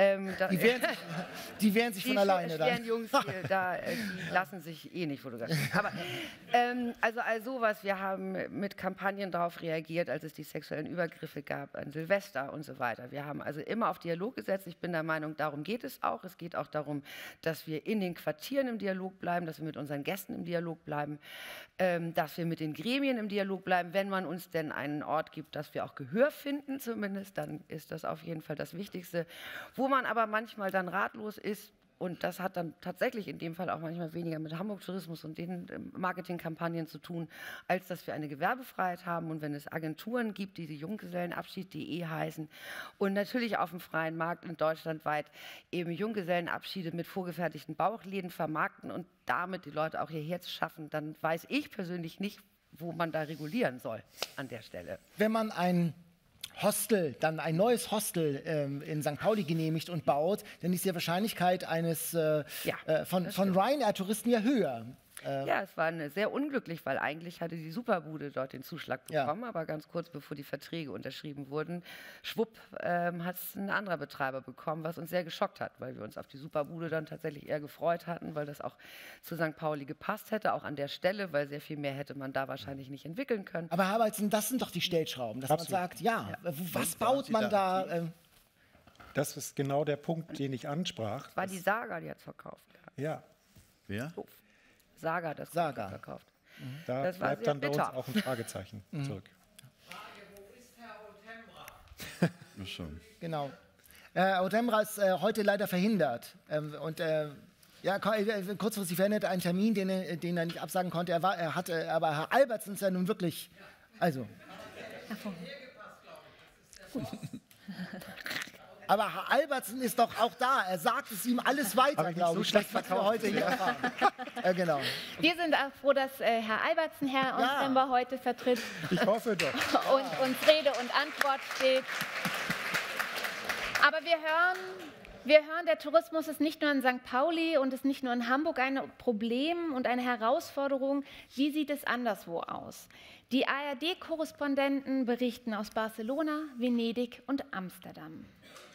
Die wehren sich von alleine dann. Die schweren Jungs, die lassen sich eh nicht fotografieren. Aber also sowas, wir haben mit Kampagnen darauf reagiert, als es die sexuellen Übergriffe gab an Silvester und so weiter. Wir haben also immer auf Dialog gesetzt. Ich bin der Meinung, darum geht es auch. Es geht auch darum, dass wir in den Quartieren im Dialog bleiben, dass wir mit unseren Gästen im Dialog bleiben, dass wir mit den Gremien im Dialog bleiben. Wenn man uns denn einen Ort gibt, dass wir auch Gehör finden zumindest, dann ist das auf jeden Fall das Wichtigste. Wo man aber manchmal dann ratlos ist, und das hat dann tatsächlich in dem Fall auch manchmal weniger mit Hamburg Tourismus und den Marketingkampagnen zu tun, als dass wir eine Gewerbefreiheit haben. Und wenn es Agenturen gibt, die Junggesellenabschied.de heißen und natürlich auf dem freien Markt in Deutschland weit eben Junggesellenabschiede mit vorgefertigten Bauchläden vermarkten und damit die Leute auch hierher zu schaffen, dann weiß ich persönlich nicht, wo man da regulieren soll an der Stelle. Wenn man ein neues Hostel in St. Pauli genehmigt und baut, dann ist die Wahrscheinlichkeit eines von Ryanair-Touristen ja höher. Ja, es war sehr unglücklich, weil eigentlich hatte die Superbude dort den Zuschlag bekommen, aber ganz kurz bevor die Verträge unterschrieben wurden, schwupp, hat es ein anderer Betreiber bekommen, was uns sehr geschockt hat, weil wir uns auf die Superbude dann tatsächlich eher gefreut hatten, weil das auch zu St. Pauli gepasst hätte, auch an der Stelle, weil sehr viel mehr hätte man da wahrscheinlich nicht entwickeln können. Aber Herr Balzen, das sind doch die Stellschrauben, dass man sagt, was baut man da? Das ist genau der Punkt, den ich ansprach. Das war die Saga, die hat es verkauft. Ja. Wer? Saga hat das verkauft. Da bleibt dann bei uns auch ein Fragezeichen zurück. Frage, wo ist Herr Otemra? Schon. Genau. Otemra ist heute leider verhindert. Kurzfristig verhindert einen Termin, den er nicht absagen konnte. Er hatte, aber Herr Albertsen ist ja nun wirklich, also. Aber Herr Albertsen ist doch auch da. Er sagt es ihm alles weiter, glaube ich. So schlecht was wir heute hier erfahren. Genau. Wir sind auch froh, dass Herr Albertsen Herr Otemra heute vertritt. Ich hoffe doch. Und uns Rede und Antwort steht. Aber wir hören, der Tourismus ist nicht nur in St. Pauli und ist nicht nur in Hamburg ein Problem und eine Herausforderung. Wie sieht es anderswo aus? Die ARD-Korrespondenten berichten aus Barcelona, Venedig und Amsterdam.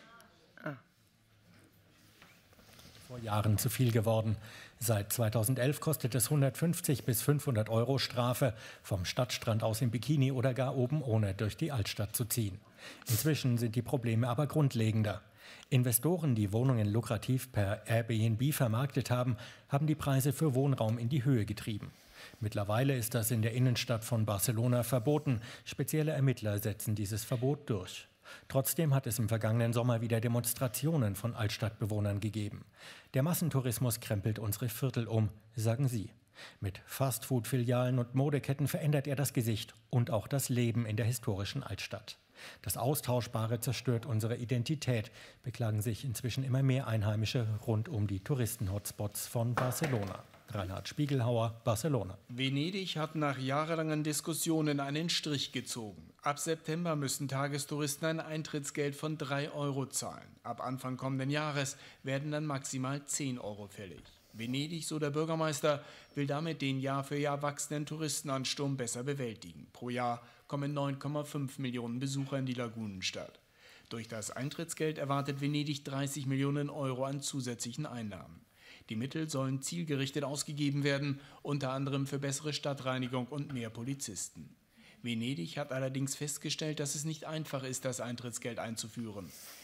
Vor Jahren zu viel geworden. Seit 2011 kostet es 150 bis 500 € Strafe, vom Stadtstrand aus im Bikini oder gar oben ohne durch die Altstadt zu ziehen. Inzwischen sind die Probleme aber grundlegender. Investoren, die Wohnungen lukrativ per Airbnb vermarktet haben, haben die Preise für Wohnraum in die Höhe getrieben. Mittlerweile ist das in der Innenstadt von Barcelona verboten. Spezielle Ermittler setzen dieses Verbot durch. Trotzdem hat es im vergangenen Sommer wieder Demonstrationen von Altstadtbewohnern gegeben. Der Massentourismus krempelt unsere Viertel um, sagen sie. Mit Fastfood-Filialen und Modeketten verändert er das Gesicht und auch das Leben in der historischen Altstadt. Das Austauschbare zerstört unsere Identität, beklagen sich inzwischen immer mehr Einheimische rund um die Touristen-Hotspots von Barcelona. Reinhard Spiegelhauer, Barcelona. Venedig hat nach jahrelangen Diskussionen einen Strich gezogen. Ab September müssen Tagestouristen ein Eintrittsgeld von 3 € zahlen. Ab Anfang kommenden Jahres werden dann maximal 10 € fällig. Venedig, so der Bürgermeister, will damit den Jahr für Jahr wachsenden Touristenansturm besser bewältigen. Pro Jahr kommen 9,5 Millionen Besucher in die Lagunenstadt. Durch das Eintrittsgeld erwartet Venedig 30 Millionen € an zusätzlichen Einnahmen. Die Mittel sollen zielgerichtet ausgegeben werden, unter anderem für bessere Stadtreinigung und mehr Polizisten. Venedig hat allerdings festgestellt, dass es nicht einfach ist, das Eintrittsgeld einzuführen.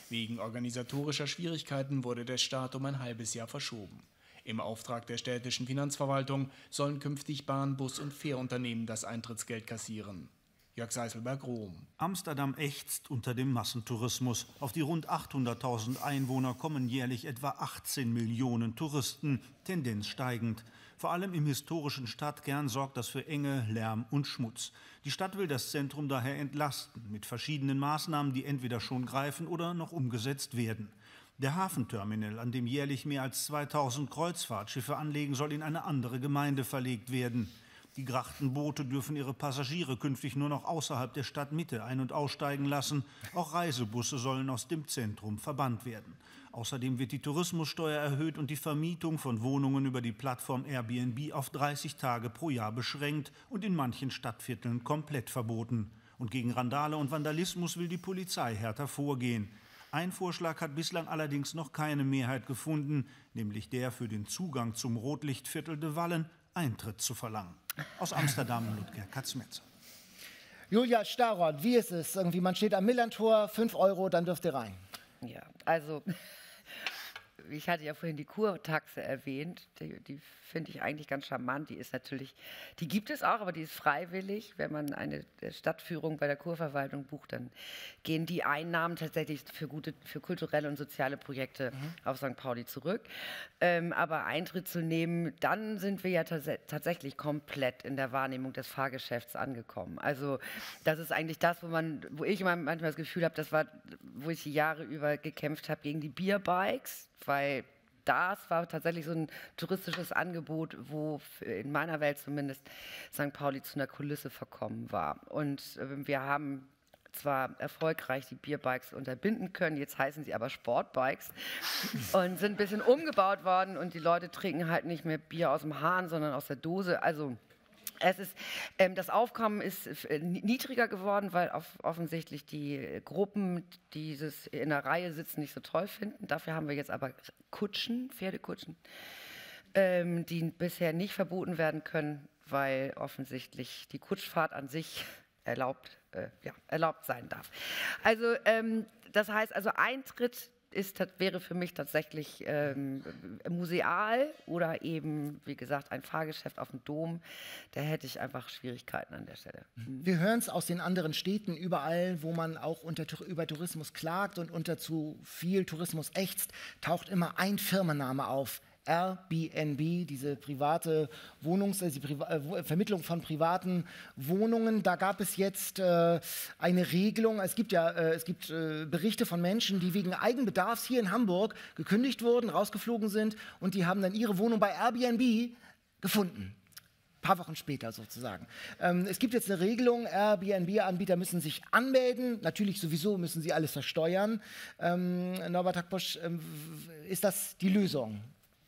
Wegen organisatorischer Schwierigkeiten wurde der Start um ein halbes Jahr verschoben. Im Auftrag der städtischen Finanzverwaltung sollen künftig Bahn-, Bus- und Fährunternehmen das Eintrittsgeld kassieren. Jörg Seiselberg-Rom. Amsterdam ächzt unter dem Massentourismus. Auf die rund 800.000 Einwohner kommen jährlich etwa 18 Millionen Touristen, Tendenz steigend. Vor allem im historischen Stadtkern sorgt das für Enge, Lärm und Schmutz. Die Stadt will das Zentrum daher entlasten, mit verschiedenen Maßnahmen, die entweder schon greifen oder noch umgesetzt werden. Der Hafenterminal, an dem jährlich mehr als 2000 Kreuzfahrtschiffe anlegen, soll in eine andere Gemeinde verlegt werden. Die Grachtenboote dürfen ihre Passagiere künftig nur noch außerhalb der Stadtmitte ein- und aussteigen lassen. Auch Reisebusse sollen aus dem Zentrum verbannt werden. Außerdem wird die Tourismussteuer erhöht und die Vermietung von Wohnungen über die Plattform Airbnb auf 30 Tage pro Jahr beschränkt und in manchen Stadtvierteln komplett verboten. Und gegen Randale und Vandalismus will die Polizei härter vorgehen. Ein Vorschlag hat bislang allerdings noch keine Mehrheit gefunden, nämlich der für den Zugang zum Rotlichtviertel de Wallen Eintritt zu verlangen. Aus Amsterdam, Ludger Katzmetzer. Julia Staron, wie ist es? Irgendwie, man steht am Millantor, 5 €, dann dürft ihr rein. Ja, also ich hatte ja vorhin die Kurtaxe erwähnt, die finde ich eigentlich ganz charmant. Die ist natürlich, die gibt es auch, aber die ist freiwillig. Wenn man eine Stadtführung bei der Kurverwaltung bucht, dann gehen die Einnahmen tatsächlich für kulturelle und soziale Projekte auf St. Pauli zurück. Aber Eintritt zu nehmen, dann sind wir ja tatsächlich komplett in der Wahrnehmung des Fahrgeschäfts angekommen. Also das ist eigentlich das, wo ich manchmal das Gefühl habe, das war, wo ich die Jahre über gekämpft habe gegen die Bierbikes, weil das war tatsächlich so ein touristisches Angebot, wo in meiner Welt zumindest St. Pauli zu einer Kulisse verkommen war. Und wir haben zwar erfolgreich die Bierbikes unterbinden können, jetzt heißen sie aber Sportbikes und sind ein bisschen umgebaut worden und die Leute trinken halt nicht mehr Bier aus dem Hahn, sondern aus der Dose. Also das Aufkommen ist niedriger geworden, weil offensichtlich die Gruppen, die dieses in der Reihe sitzen, nicht so toll finden. Dafür haben wir jetzt aber Kutschen, Pferdekutschen, die bisher nicht verboten werden können, weil offensichtlich die Kutschfahrt an sich erlaubt sein darf. Also das heißt, also Eintritt wäre für mich tatsächlich museal oder eben, wie gesagt, ein Fahrgeschäft auf dem Dom. Da hätte ich einfach Schwierigkeiten an der Stelle. Wir hören es aus den anderen Städten, überall, wo man auch über Tourismus klagt und unter zu viel Tourismus ächzt, taucht immer ein Firmenname auf. Airbnb, diese private Vermittlung von privaten Wohnungen. Da gab es jetzt eine Regelung. Es gibt Berichte von Menschen, die wegen Eigenbedarfs hier in Hamburg gekündigt wurden, rausgeflogen sind und die haben dann ihre Wohnung bei Airbnb gefunden. Ein paar Wochen später sozusagen. Es gibt jetzt eine Regelung, Airbnb-Anbieter müssen sich anmelden. Natürlich sowieso müssen sie alles versteuern. Norbert Hackbusch, ist das die Lösung?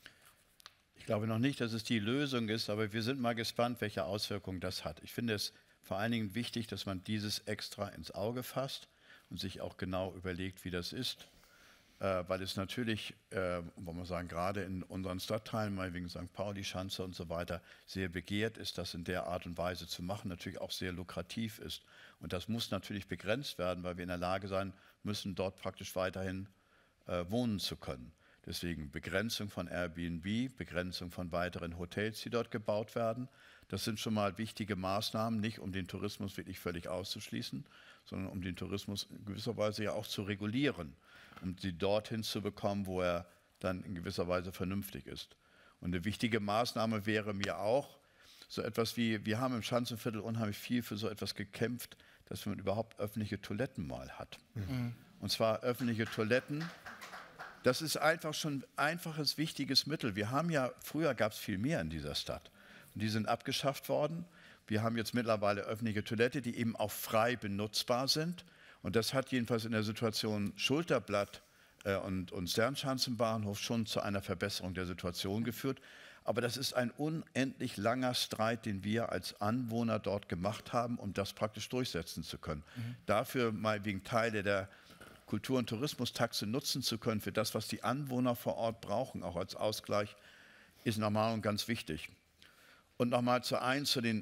Ich glaube noch nicht, dass es die Lösung ist, aber wir sind mal gespannt, welche Auswirkungen das hat. Ich finde es vor allen Dingen wichtig, dass man dieses extra ins Auge fasst und sich auch genau überlegt, wie das ist, weil es natürlich, wollen wir sagen, gerade in unseren Stadtteilen, mal wegen St. Pauli, Schanze und so weiter, sehr begehrt ist, das in der Art und Weise zu machen, natürlich auch sehr lukrativ ist. Und das muss natürlich begrenzt werden, weil wir in der Lage sein müssen, dort praktisch weiterhin wohnen zu können. Deswegen Begrenzung von Airbnb, Begrenzung von weiteren Hotels, die dort gebaut werden. Das sind schon mal wichtige Maßnahmen, nicht um den Tourismus wirklich völlig auszuschließen, sondern um den Tourismus in gewisser Weise ja auch zu regulieren, um sie dorthin zu bekommen, wo er dann in gewisser Weise vernünftig ist. Und eine wichtige Maßnahme wäre mir auch so etwas wie, wir haben im Schanzenviertel unheimlich viel für so etwas gekämpft, dass man überhaupt öffentliche Toiletten mal hat. Und zwar öffentliche Toiletten. Das ist einfach schon ein einfaches, wichtiges Mittel. Wir haben ja, früher gab es viel mehr in dieser Stadt. Und die sind abgeschafft worden. Wir haben jetzt mittlerweile öffentliche Toilette, die eben auch frei benutzbar sind. Und das hat jedenfalls in der Situation Schulterblatt und Sternschanzenbahnhof schon zu einer Verbesserung der Situation geführt. Aber das ist ein unendlich langer Streit, den wir als Anwohner dort gemacht haben, um das praktisch durchsetzen zu können. Dafür mal wegen Teile der Kultur- und Tourismustaxe nutzen zu können für das, was die Anwohner vor Ort brauchen, auch als Ausgleich, ist nochmal und ganz wichtig. Und nochmal zu den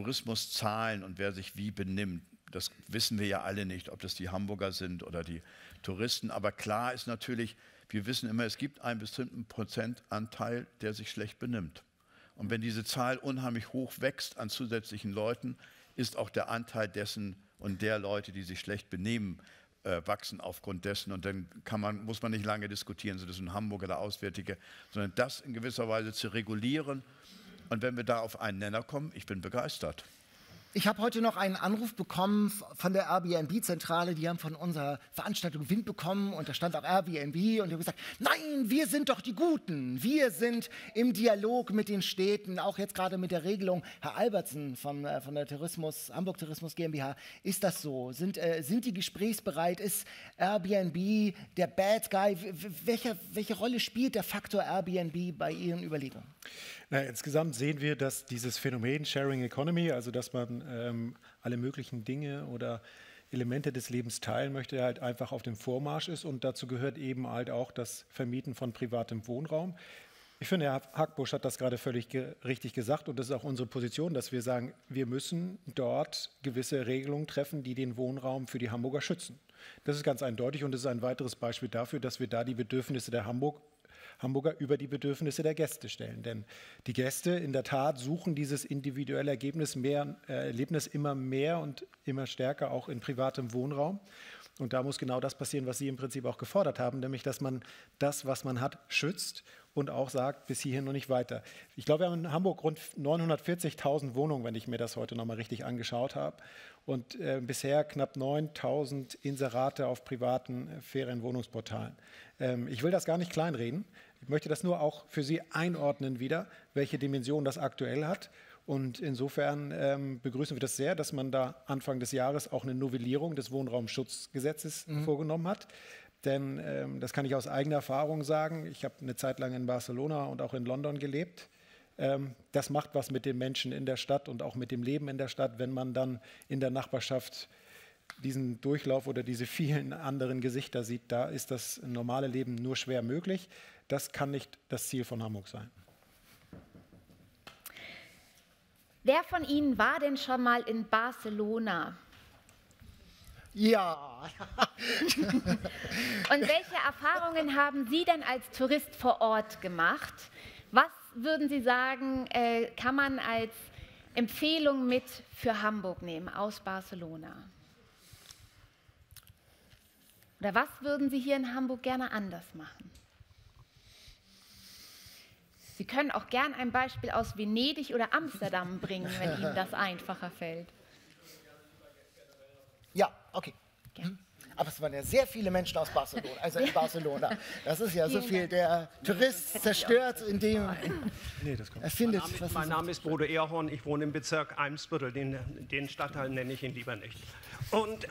Tourismuszahlen und wer sich wie benimmt. Das wissen wir ja alle nicht, ob das die Hamburger sind oder die Touristen. Aber klar ist natürlich, wir wissen immer, es gibt einen bestimmten Prozentanteil, der sich schlecht benimmt. Und wenn diese Zahl unheimlich hoch wächst an zusätzlichen Leuten, ist auch der Anteil dessen und der Leute, die sich schlecht benehmen, wachsen aufgrund dessen. Und dann muss man nicht lange diskutieren, sind das ein Hamburger oder Auswärtige, sondern das in gewisser Weise zu regulieren. Und wenn wir da auf einen Nenner kommen, ich bin begeistert. Ich habe heute noch einen Anruf bekommen von der Airbnb-Zentrale. Die haben von unserer Veranstaltung Wind bekommen und da stand auch Airbnb und die haben gesagt, nein, wir sind doch die Guten. Wir sind im Dialog mit den Städten, auch jetzt gerade mit der Regelung. Herr Albertsen von der Hamburg Tourismus GmbH, ist das so? Sind die gesprächsbereit? Ist Airbnb der Bad Guy? Welche Rolle spielt der Faktor Airbnb bei Ihren Überlegungen? Na, insgesamt sehen wir, dass dieses Phänomen Sharing Economy, also dass man alle möglichen Dinge oder Elemente des Lebens teilen möchte, halt einfach auf dem Vormarsch ist. Und dazu gehört eben halt auch das Vermieten von privatem Wohnraum. Ich finde, Herr Hackbusch hat das gerade völlig richtig gesagt. Und das ist auch unsere Position, dass wir sagen, wir müssen dort gewisse Regelungen treffen, die den Wohnraum für die Hamburger schützen. Das ist ganz eindeutig und das ist ein weiteres Beispiel dafür, dass wir da die Bedürfnisse der Hamburger über die Bedürfnisse der Gäste stellen. Denn die Gäste in der Tat suchen dieses individuelle Erlebnis immer mehr und immer stärker auch in privatem Wohnraum. Und da muss genau das passieren, was Sie im Prinzip auch gefordert haben, nämlich dass man das, was man hat, schützt und auch sagt, bis hierhin und nicht weiter. Ich glaube, wir haben in Hamburg rund 940.000 Wohnungen, wenn ich mir das heute nochmal richtig angeschaut habe. Und bisher knapp 9.000 Inserate auf privaten Ferienwohnungsportalen. Ich will das gar nicht kleinreden. Ich möchte das nur auch für Sie einordnen wieder, welche Dimension das aktuell hat. Und insofern begrüßen wir das sehr, dass man da Anfang des Jahres auch eine Novellierung des Wohnraumschutzgesetzes vorgenommen hat. Denn das kann ich aus eigener Erfahrung sagen. Ich habe eine Zeit lang in Barcelona und auch in London gelebt. Das macht was mit den Menschen in der Stadt und auch mit dem Leben in der Stadt, wenn man dann in der Nachbarschaft diesen Durchlauf oder diese vielen anderen Gesichter sieht. Da ist das normale Leben nur schwer möglich. Das kann nicht das Ziel von Hamburg sein. Wer von Ihnen war denn schon mal in Barcelona? Ja. Und welche Erfahrungen haben Sie denn als Tourist vor Ort gemacht? Was würden Sie sagen, kann man als Empfehlung mit für Hamburg nehmen aus Barcelona? Oder was würden Sie hier in Hamburg gerne anders machen? Sie können auch gern ein Beispiel aus Venedig oder Amsterdam bringen, wenn Ihnen das einfacher fällt. Ja, okay. Aber es waren ja sehr viele Menschen aus Barcelona, also in Barcelona. Das ist ja so viel, der Tourist zerstört, indem er findet. Mein Name ist Bodo Ehrhorn, ich wohne im Bezirk Eimsbüttel, den Stadtteil nenne ich ihn lieber nicht. Und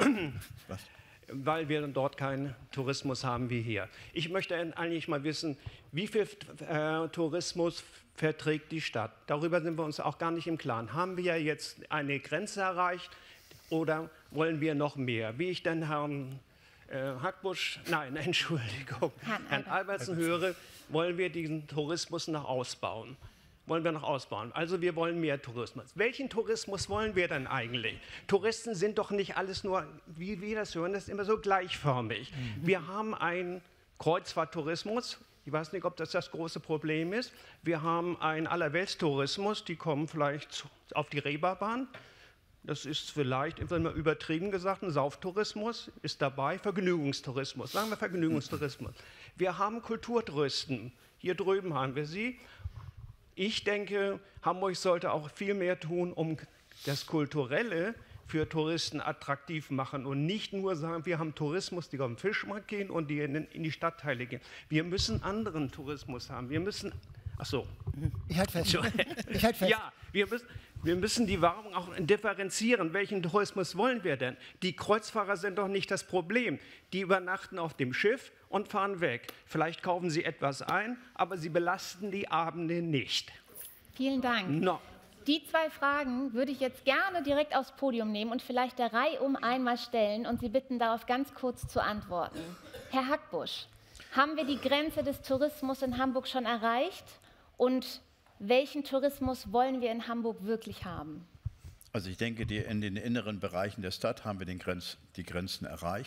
weil wir dort keinen Tourismus haben wie hier. Ich möchte eigentlich mal wissen, wie viel Tourismus verträgt die Stadt? Darüber sind wir uns auch gar nicht im Klaren. Haben wir jetzt eine Grenze erreicht oder wollen wir noch mehr? Wie ich den Herrn Hackbusch, nein, Entschuldigung, Herrn Albertsen höre, wollen wir diesen Tourismus noch ausbauen. Also wir wollen mehr Tourismus. Welchen Tourismus wollen wir denn eigentlich? Touristen sind doch nicht alles nur, wie wir das hören, das ist immer so gleichförmig. Wir haben einen Kreuzfahrttourismus. Ich weiß nicht, ob das das große Problem ist. Wir haben einen Allerweltstourismus, die kommen vielleicht auf die Reeperbahn. Das ist vielleicht, immer übertrieben gesagt, ein Sauftourismus ist dabei, Vergnügungstourismus, sagen wir Vergnügungstourismus. Wir haben Kulturtouristen, hier drüben haben wir sie. Ich denke, Hamburg sollte auch viel mehr tun, um das Kulturelle für Touristen attraktiv machen und nicht nur sagen, wir haben Tourismus, die auf den Fischmarkt gehen und die in die Stadtteile gehen. Wir müssen anderen Tourismus haben. Wir müssen, ach so. Ich halte fest. Ja, wir müssen die Werbung auch differenzieren. Welchen Tourismus wollen wir denn? Die Kreuzfahrer sind doch nicht das Problem. Die übernachten auf dem Schiff und fahren weg. Vielleicht kaufen sie etwas ein, aber sie belasten die Abende nicht. Vielen Dank. No. Die zwei Fragen würde ich jetzt gerne direkt aufs Podium nehmen und vielleicht der Reihe um einmal stellen und Sie bitten, darauf ganz kurz zu antworten. Herr Hackbusch, haben wir die Grenze des Tourismus in Hamburg schon erreicht? Und welchen Tourismus wollen wir in Hamburg wirklich haben? Also ich denke, in den inneren Bereichen der Stadt haben wir die Grenzen erreicht.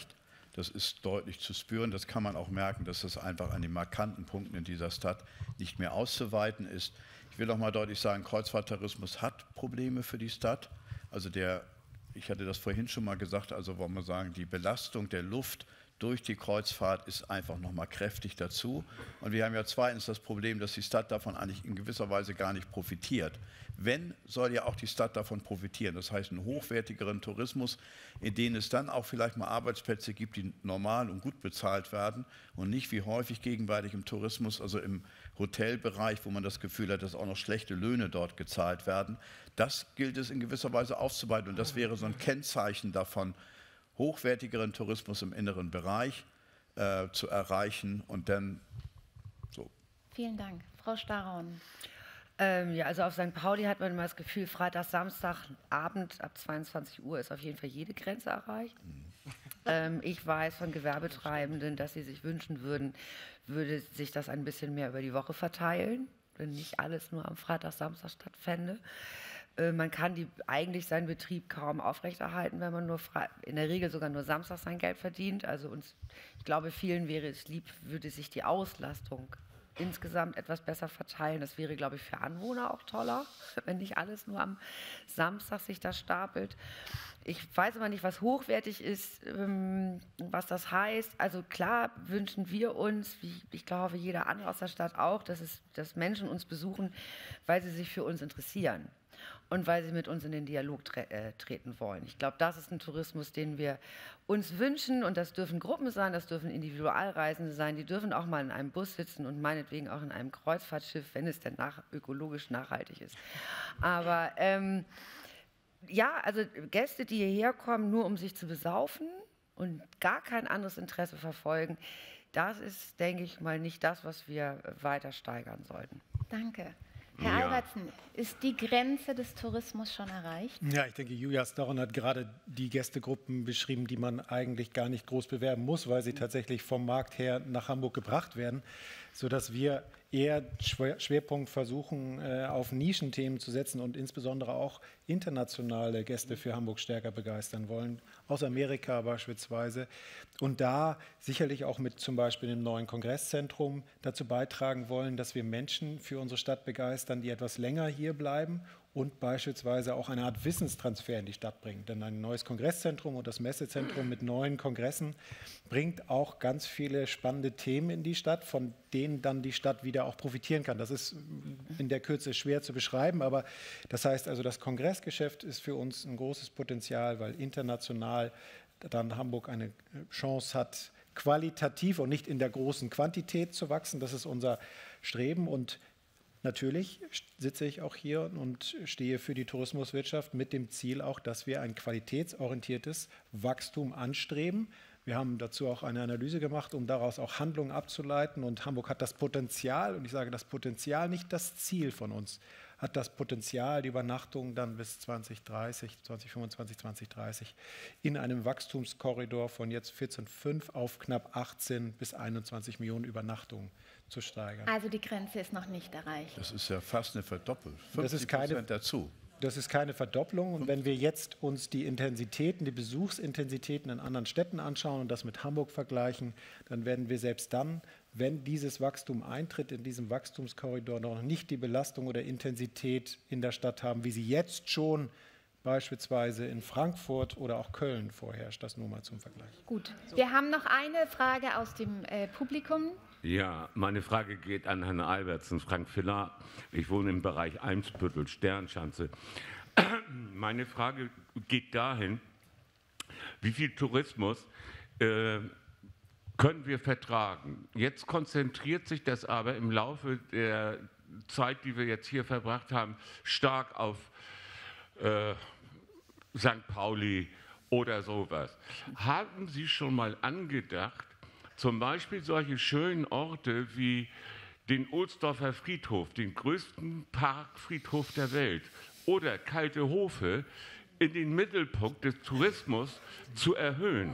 Das ist deutlich zu spüren. Das kann man auch merken, dass das einfach an den markanten Punkten in dieser Stadt nicht mehr auszuweiten ist. Ich will auch mal deutlich sagen, Kreuzfahrttourismus hat Probleme für die Stadt. Also ich hatte das vorhin schon mal gesagt, also wollen wir sagen, die Belastung der Luft durch die Kreuzfahrt ist einfach noch mal kräftig dazu. Und wir haben ja zweitens das Problem, dass die Stadt davon eigentlich in gewisser Weise gar nicht profitiert. Wenn, soll ja auch die Stadt davon profitieren. Das heißt, einen hochwertigeren Tourismus, in dem es dann auch vielleicht mal Arbeitsplätze gibt, die normal und gut bezahlt werden und nicht wie häufig gegenwärtig im Tourismus, also im Hotelbereich, wo man das Gefühl hat, dass auch noch schlechte Löhne dort gezahlt werden. Das gilt es in gewisser Weise aufzuweiten. Und das wäre so ein Kennzeichen davon, hochwertigeren Tourismus im inneren Bereich zu erreichen und dann so. Vielen Dank. Frau Staron. Ja, also auf St. Pauli hat man immer das Gefühl, Freitag, Samstag, Abend ab 22 Uhr ist auf jeden Fall jede Grenze erreicht. Ich weiß von Gewerbetreibenden, dass sie sich wünschen würden, würde sich das ein bisschen mehr über die Woche verteilen, wenn nicht alles nur am Freitag, Samstag stattfände. Man kann eigentlich seinen Betrieb kaum aufrechterhalten, wenn man in der Regel sogar nur Samstag sein Geld verdient. Also ich glaube, vielen wäre es lieb, würde sich die Auslastung insgesamt etwas besser verteilen. Das wäre, glaube ich, für Anwohner auch toller, wenn nicht alles nur am Samstag sich da stapelt. Ich weiß aber nicht, was hochwertig ist, was das heißt. Also klar wünschen wir uns, wie ich glaube jeder andere aus der Stadt auch, dass Menschen uns besuchen, weil sie sich für uns interessieren und weil sie mit uns in den Dialog treten wollen. Ich glaube, das ist ein Tourismus, den wir uns wünschen, und das dürfen Gruppen sein, das dürfen Individualreisende sein, die dürfen auch mal in einem Bus sitzen und meinetwegen auch in einem Kreuzfahrtschiff, wenn es denn ökologisch nachhaltig ist. Aber ja, also Gäste, die hierher kommen, nur um sich zu besaufen und gar kein anderes Interesse verfolgen, das ist, denke ich mal, nicht das, was wir weiter steigern sollten. Danke. Herr Albertsen, ist die Grenze des Tourismus schon erreicht? Ja, ich denke, Julia Staron hat gerade die Gästegruppen beschrieben, die man eigentlich gar nicht groß bewerben muss, weil sie tatsächlich vom Markt her nach Hamburg gebracht werden, sodass wir eher Schwerpunkt versuchen, auf Nischenthemen zu setzen und insbesondere auch internationale Gäste für Hamburg stärker begeistern wollen, aus Amerika beispielsweise. Und da sicherlich auch mit zum Beispiel einem neuen Kongresszentrum dazu beitragen wollen, dass wir Menschen für unsere Stadt begeistern, die etwas länger hier bleiben und beispielsweise auch eine Art Wissenstransfer in die Stadt bringen. Denn ein neues Kongresszentrum und das Messezentrum mit neuen Kongressen bringt auch ganz viele spannende Themen in die Stadt, von denen dann die Stadt wieder auch profitieren kann. Das ist in der Kürze schwer zu beschreiben, aber das heißt also, das Kongressgeschäft ist für uns ein großes Potenzial, weil international dann Hamburg eine Chance hat, qualitativ und nicht in der großen Quantität zu wachsen. Das ist unser Streben, und natürlich sitze ich auch hier und stehe für die Tourismuswirtschaft mit dem Ziel auch, dass wir ein qualitätsorientiertes Wachstum anstreben. Wir haben dazu auch eine Analyse gemacht, um daraus auch Handlungen abzuleiten. Und Hamburg hat das Potenzial, und ich sage das Potenzial, nicht das Ziel von uns, hat das Potenzial, die Übernachtungen dann bis 2025, 2030 in einem Wachstumskorridor von jetzt 14,5 auf knapp 18 bis 21 Millionen Übernachtungen zu steigern. Also die Grenze ist noch nicht erreicht. Das ist ja fast eine Verdoppelung. 50% dazu. Das ist keine Verdopplung. Und wenn wir jetzt uns die Intensitäten, die Besuchsintensitäten in anderen Städten anschauen und das mit Hamburg vergleichen, dann werden wir selbst dann, wenn dieses Wachstum eintritt, in diesem Wachstumskorridor noch nicht die Belastung oder Intensität in der Stadt haben, wie sie jetzt schon beispielsweise in Frankfurt oder auch Köln vorherrscht. Das nur mal zum Vergleich. Gut. Wir haben noch eine Frage aus dem Publikum. Ja, meine Frage geht an Herrn Albertsen, Frank Filler. Ich wohne im Bereich Eimsbüttel, Sternschanze. Meine Frage geht dahin, wie viel Tourismus können wir vertragen? Jetzt konzentriert sich das aber im Laufe der Zeit, die wir jetzt hier verbracht haben, stark auf St. Pauli oder sowas. Haben Sie schon mal angedacht, zum Beispiel solche schönen Orte wie den Ohlsdorfer Friedhof, den größten Parkfriedhof der Welt, oder Kalte Hofe in den Mittelpunkt des Tourismus zu erhöhen?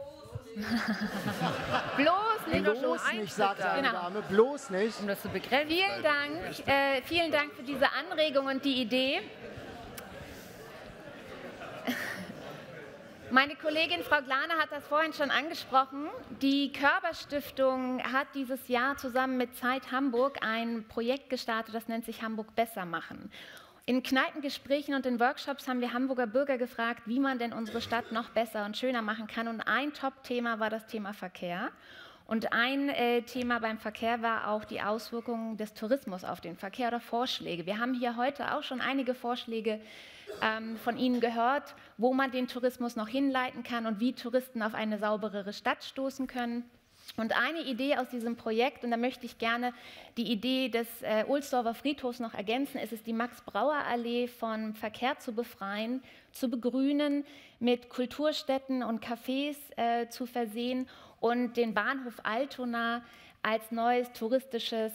Bloß nicht, sagt eine Dame, bloß nicht. Um das zu begrenzen. Vielen Dank für diese Anregung und die Idee. Meine Kollegin Frau Glane hat das vorhin schon angesprochen. Die Körber-Stiftung hat dieses Jahr zusammen mit Zeit Hamburg ein Projekt gestartet, das nennt sich Hamburg besser machen. In Kneipengesprächen und in Workshops haben wir Hamburger Bürger gefragt, wie man denn unsere Stadt noch besser und schöner machen kann. Und ein Top-Thema war das Thema Verkehr. Und ein Thema beim Verkehr war auch die Auswirkungen des Tourismus auf den Verkehr oder Vorschläge. Wir haben hier heute auch schon einige Vorschläge von Ihnen gehört, wo man den Tourismus noch hinleiten kann und wie Touristen auf eine sauberere Stadt stoßen können. Und eine Idee aus diesem Projekt, und da möchte ich gerne die Idee des Ohlsdorfer Friedhofs noch ergänzen, ist es, die Max-Brauer-Allee von Verkehr zu befreien, zu begrünen, mit Kulturstätten und Cafés zu versehen und den Bahnhof Altona als neues touristisches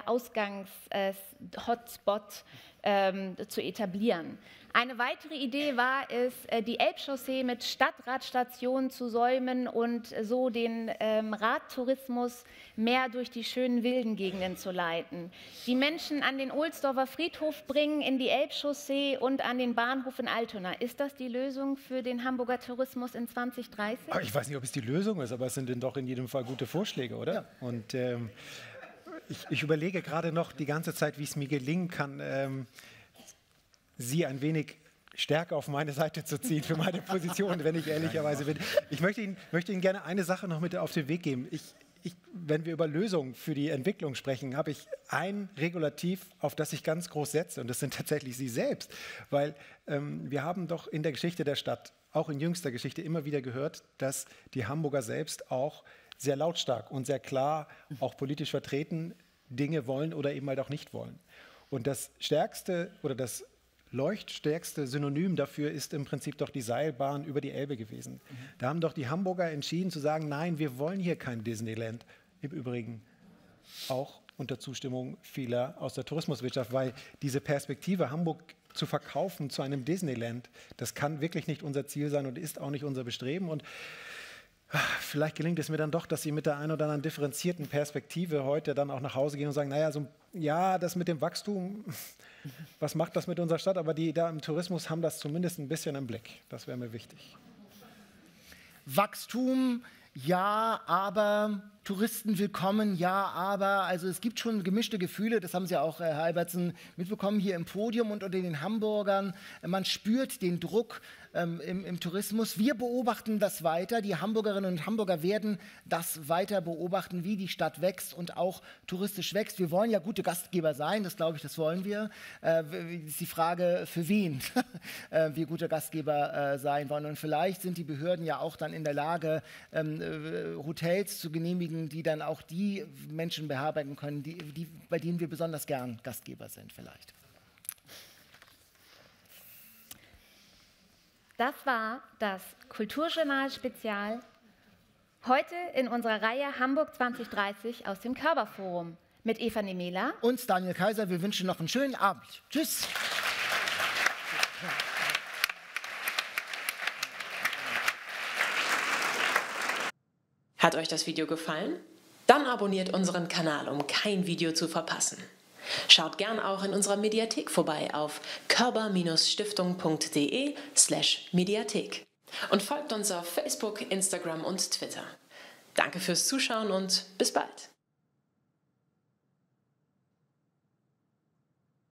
Ausgangs-Hotspot zu etablieren. Eine weitere Idee war es, die Elbchaussee mit Stadtradstationen zu säumen und so den Radtourismus mehr durch die schönen wilden Gegenden zu leiten. Die Menschen an den Ohlsdorfer Friedhof bringen, in die Elbchaussee und an den Bahnhof in Altona. Ist das die Lösung für den Hamburger Tourismus in 2030? Aber ich weiß nicht, ob es die Lösung ist, aber es sind doch in jedem Fall gute Vorschläge, oder? Ja. Und ich überlege gerade noch die ganze Zeit, wie es mir gelingen kann, Sie ein wenig stärker auf meine Seite zu ziehen für meine Position, wenn ich ehrlicherweise bin. Ich möchte Ihnen gerne eine Sache noch mit auf den Weg geben. Wenn wir über Lösungen für die Entwicklung sprechen, habe ich ein Regulativ, auf das ich ganz groß setze, und das sind tatsächlich Sie selbst. Weil wir haben doch in der Geschichte der Stadt, auch in jüngster Geschichte, immer wieder gehört, dass die Hamburger selbst auch sehr lautstark und sehr klar, auch politisch vertreten, Dinge wollen oder eben halt auch nicht wollen. Und das stärkste oder das leuchtstärkste Synonym dafür ist im Prinzip doch die Seilbahn über die Elbe gewesen. Da haben doch die Hamburger entschieden zu sagen, nein, wir wollen hier kein Disneyland. Im Übrigen auch unter Zustimmung vieler aus der Tourismuswirtschaft, weil diese Perspektive, Hamburg zu verkaufen zu einem Disneyland, das kann wirklich nicht unser Ziel sein und ist auch nicht unser Bestreben. Und vielleicht gelingt es mir dann doch, dass Sie mit der einen oder anderen differenzierten Perspektive heute dann auch nach Hause gehen und sagen, naja, ja, das mit dem Wachstum, was macht das mit unserer Stadt? Aber die da im Tourismus haben das zumindest ein bisschen im Blick. Das wäre mir wichtig. Wachstum, ja, aber Touristen willkommen, ja, aber. Also es gibt schon gemischte Gefühle, das haben Sie auch, Herr Albertsen, mitbekommen hier im Podium und unter den Hamburgern. Man spürt den Druck im Tourismus. Wir beobachten das weiter. Die Hamburgerinnen und Hamburger werden das weiter beobachten, wie die Stadt wächst und auch touristisch wächst. Wir wollen ja gute Gastgeber sein, das glaube ich, das wollen wir. Ist die Frage, für wen wir gute Gastgeber sein wollen. Und vielleicht sind die Behörden ja auch dann in der Lage, Hotels zu genehmigen, die dann auch die Menschen beherbergen können, bei denen wir besonders gern Gastgeber sind vielleicht. Das war das Kulturjournal-Spezial heute in unserer Reihe Hamburg 2030 aus dem Körberforum mit Eva Nemela und Daniel Kaiser. Wir wünschen noch einen schönen Abend. Tschüss. Hat euch das Video gefallen? Dann abonniert unseren Kanal, um kein Video zu verpassen. Schaut gern auch in unserer Mediathek vorbei auf körber-stiftung.de/Mediathek und folgt uns auf Facebook, Instagram und Twitter. Danke fürs Zuschauen und bis bald.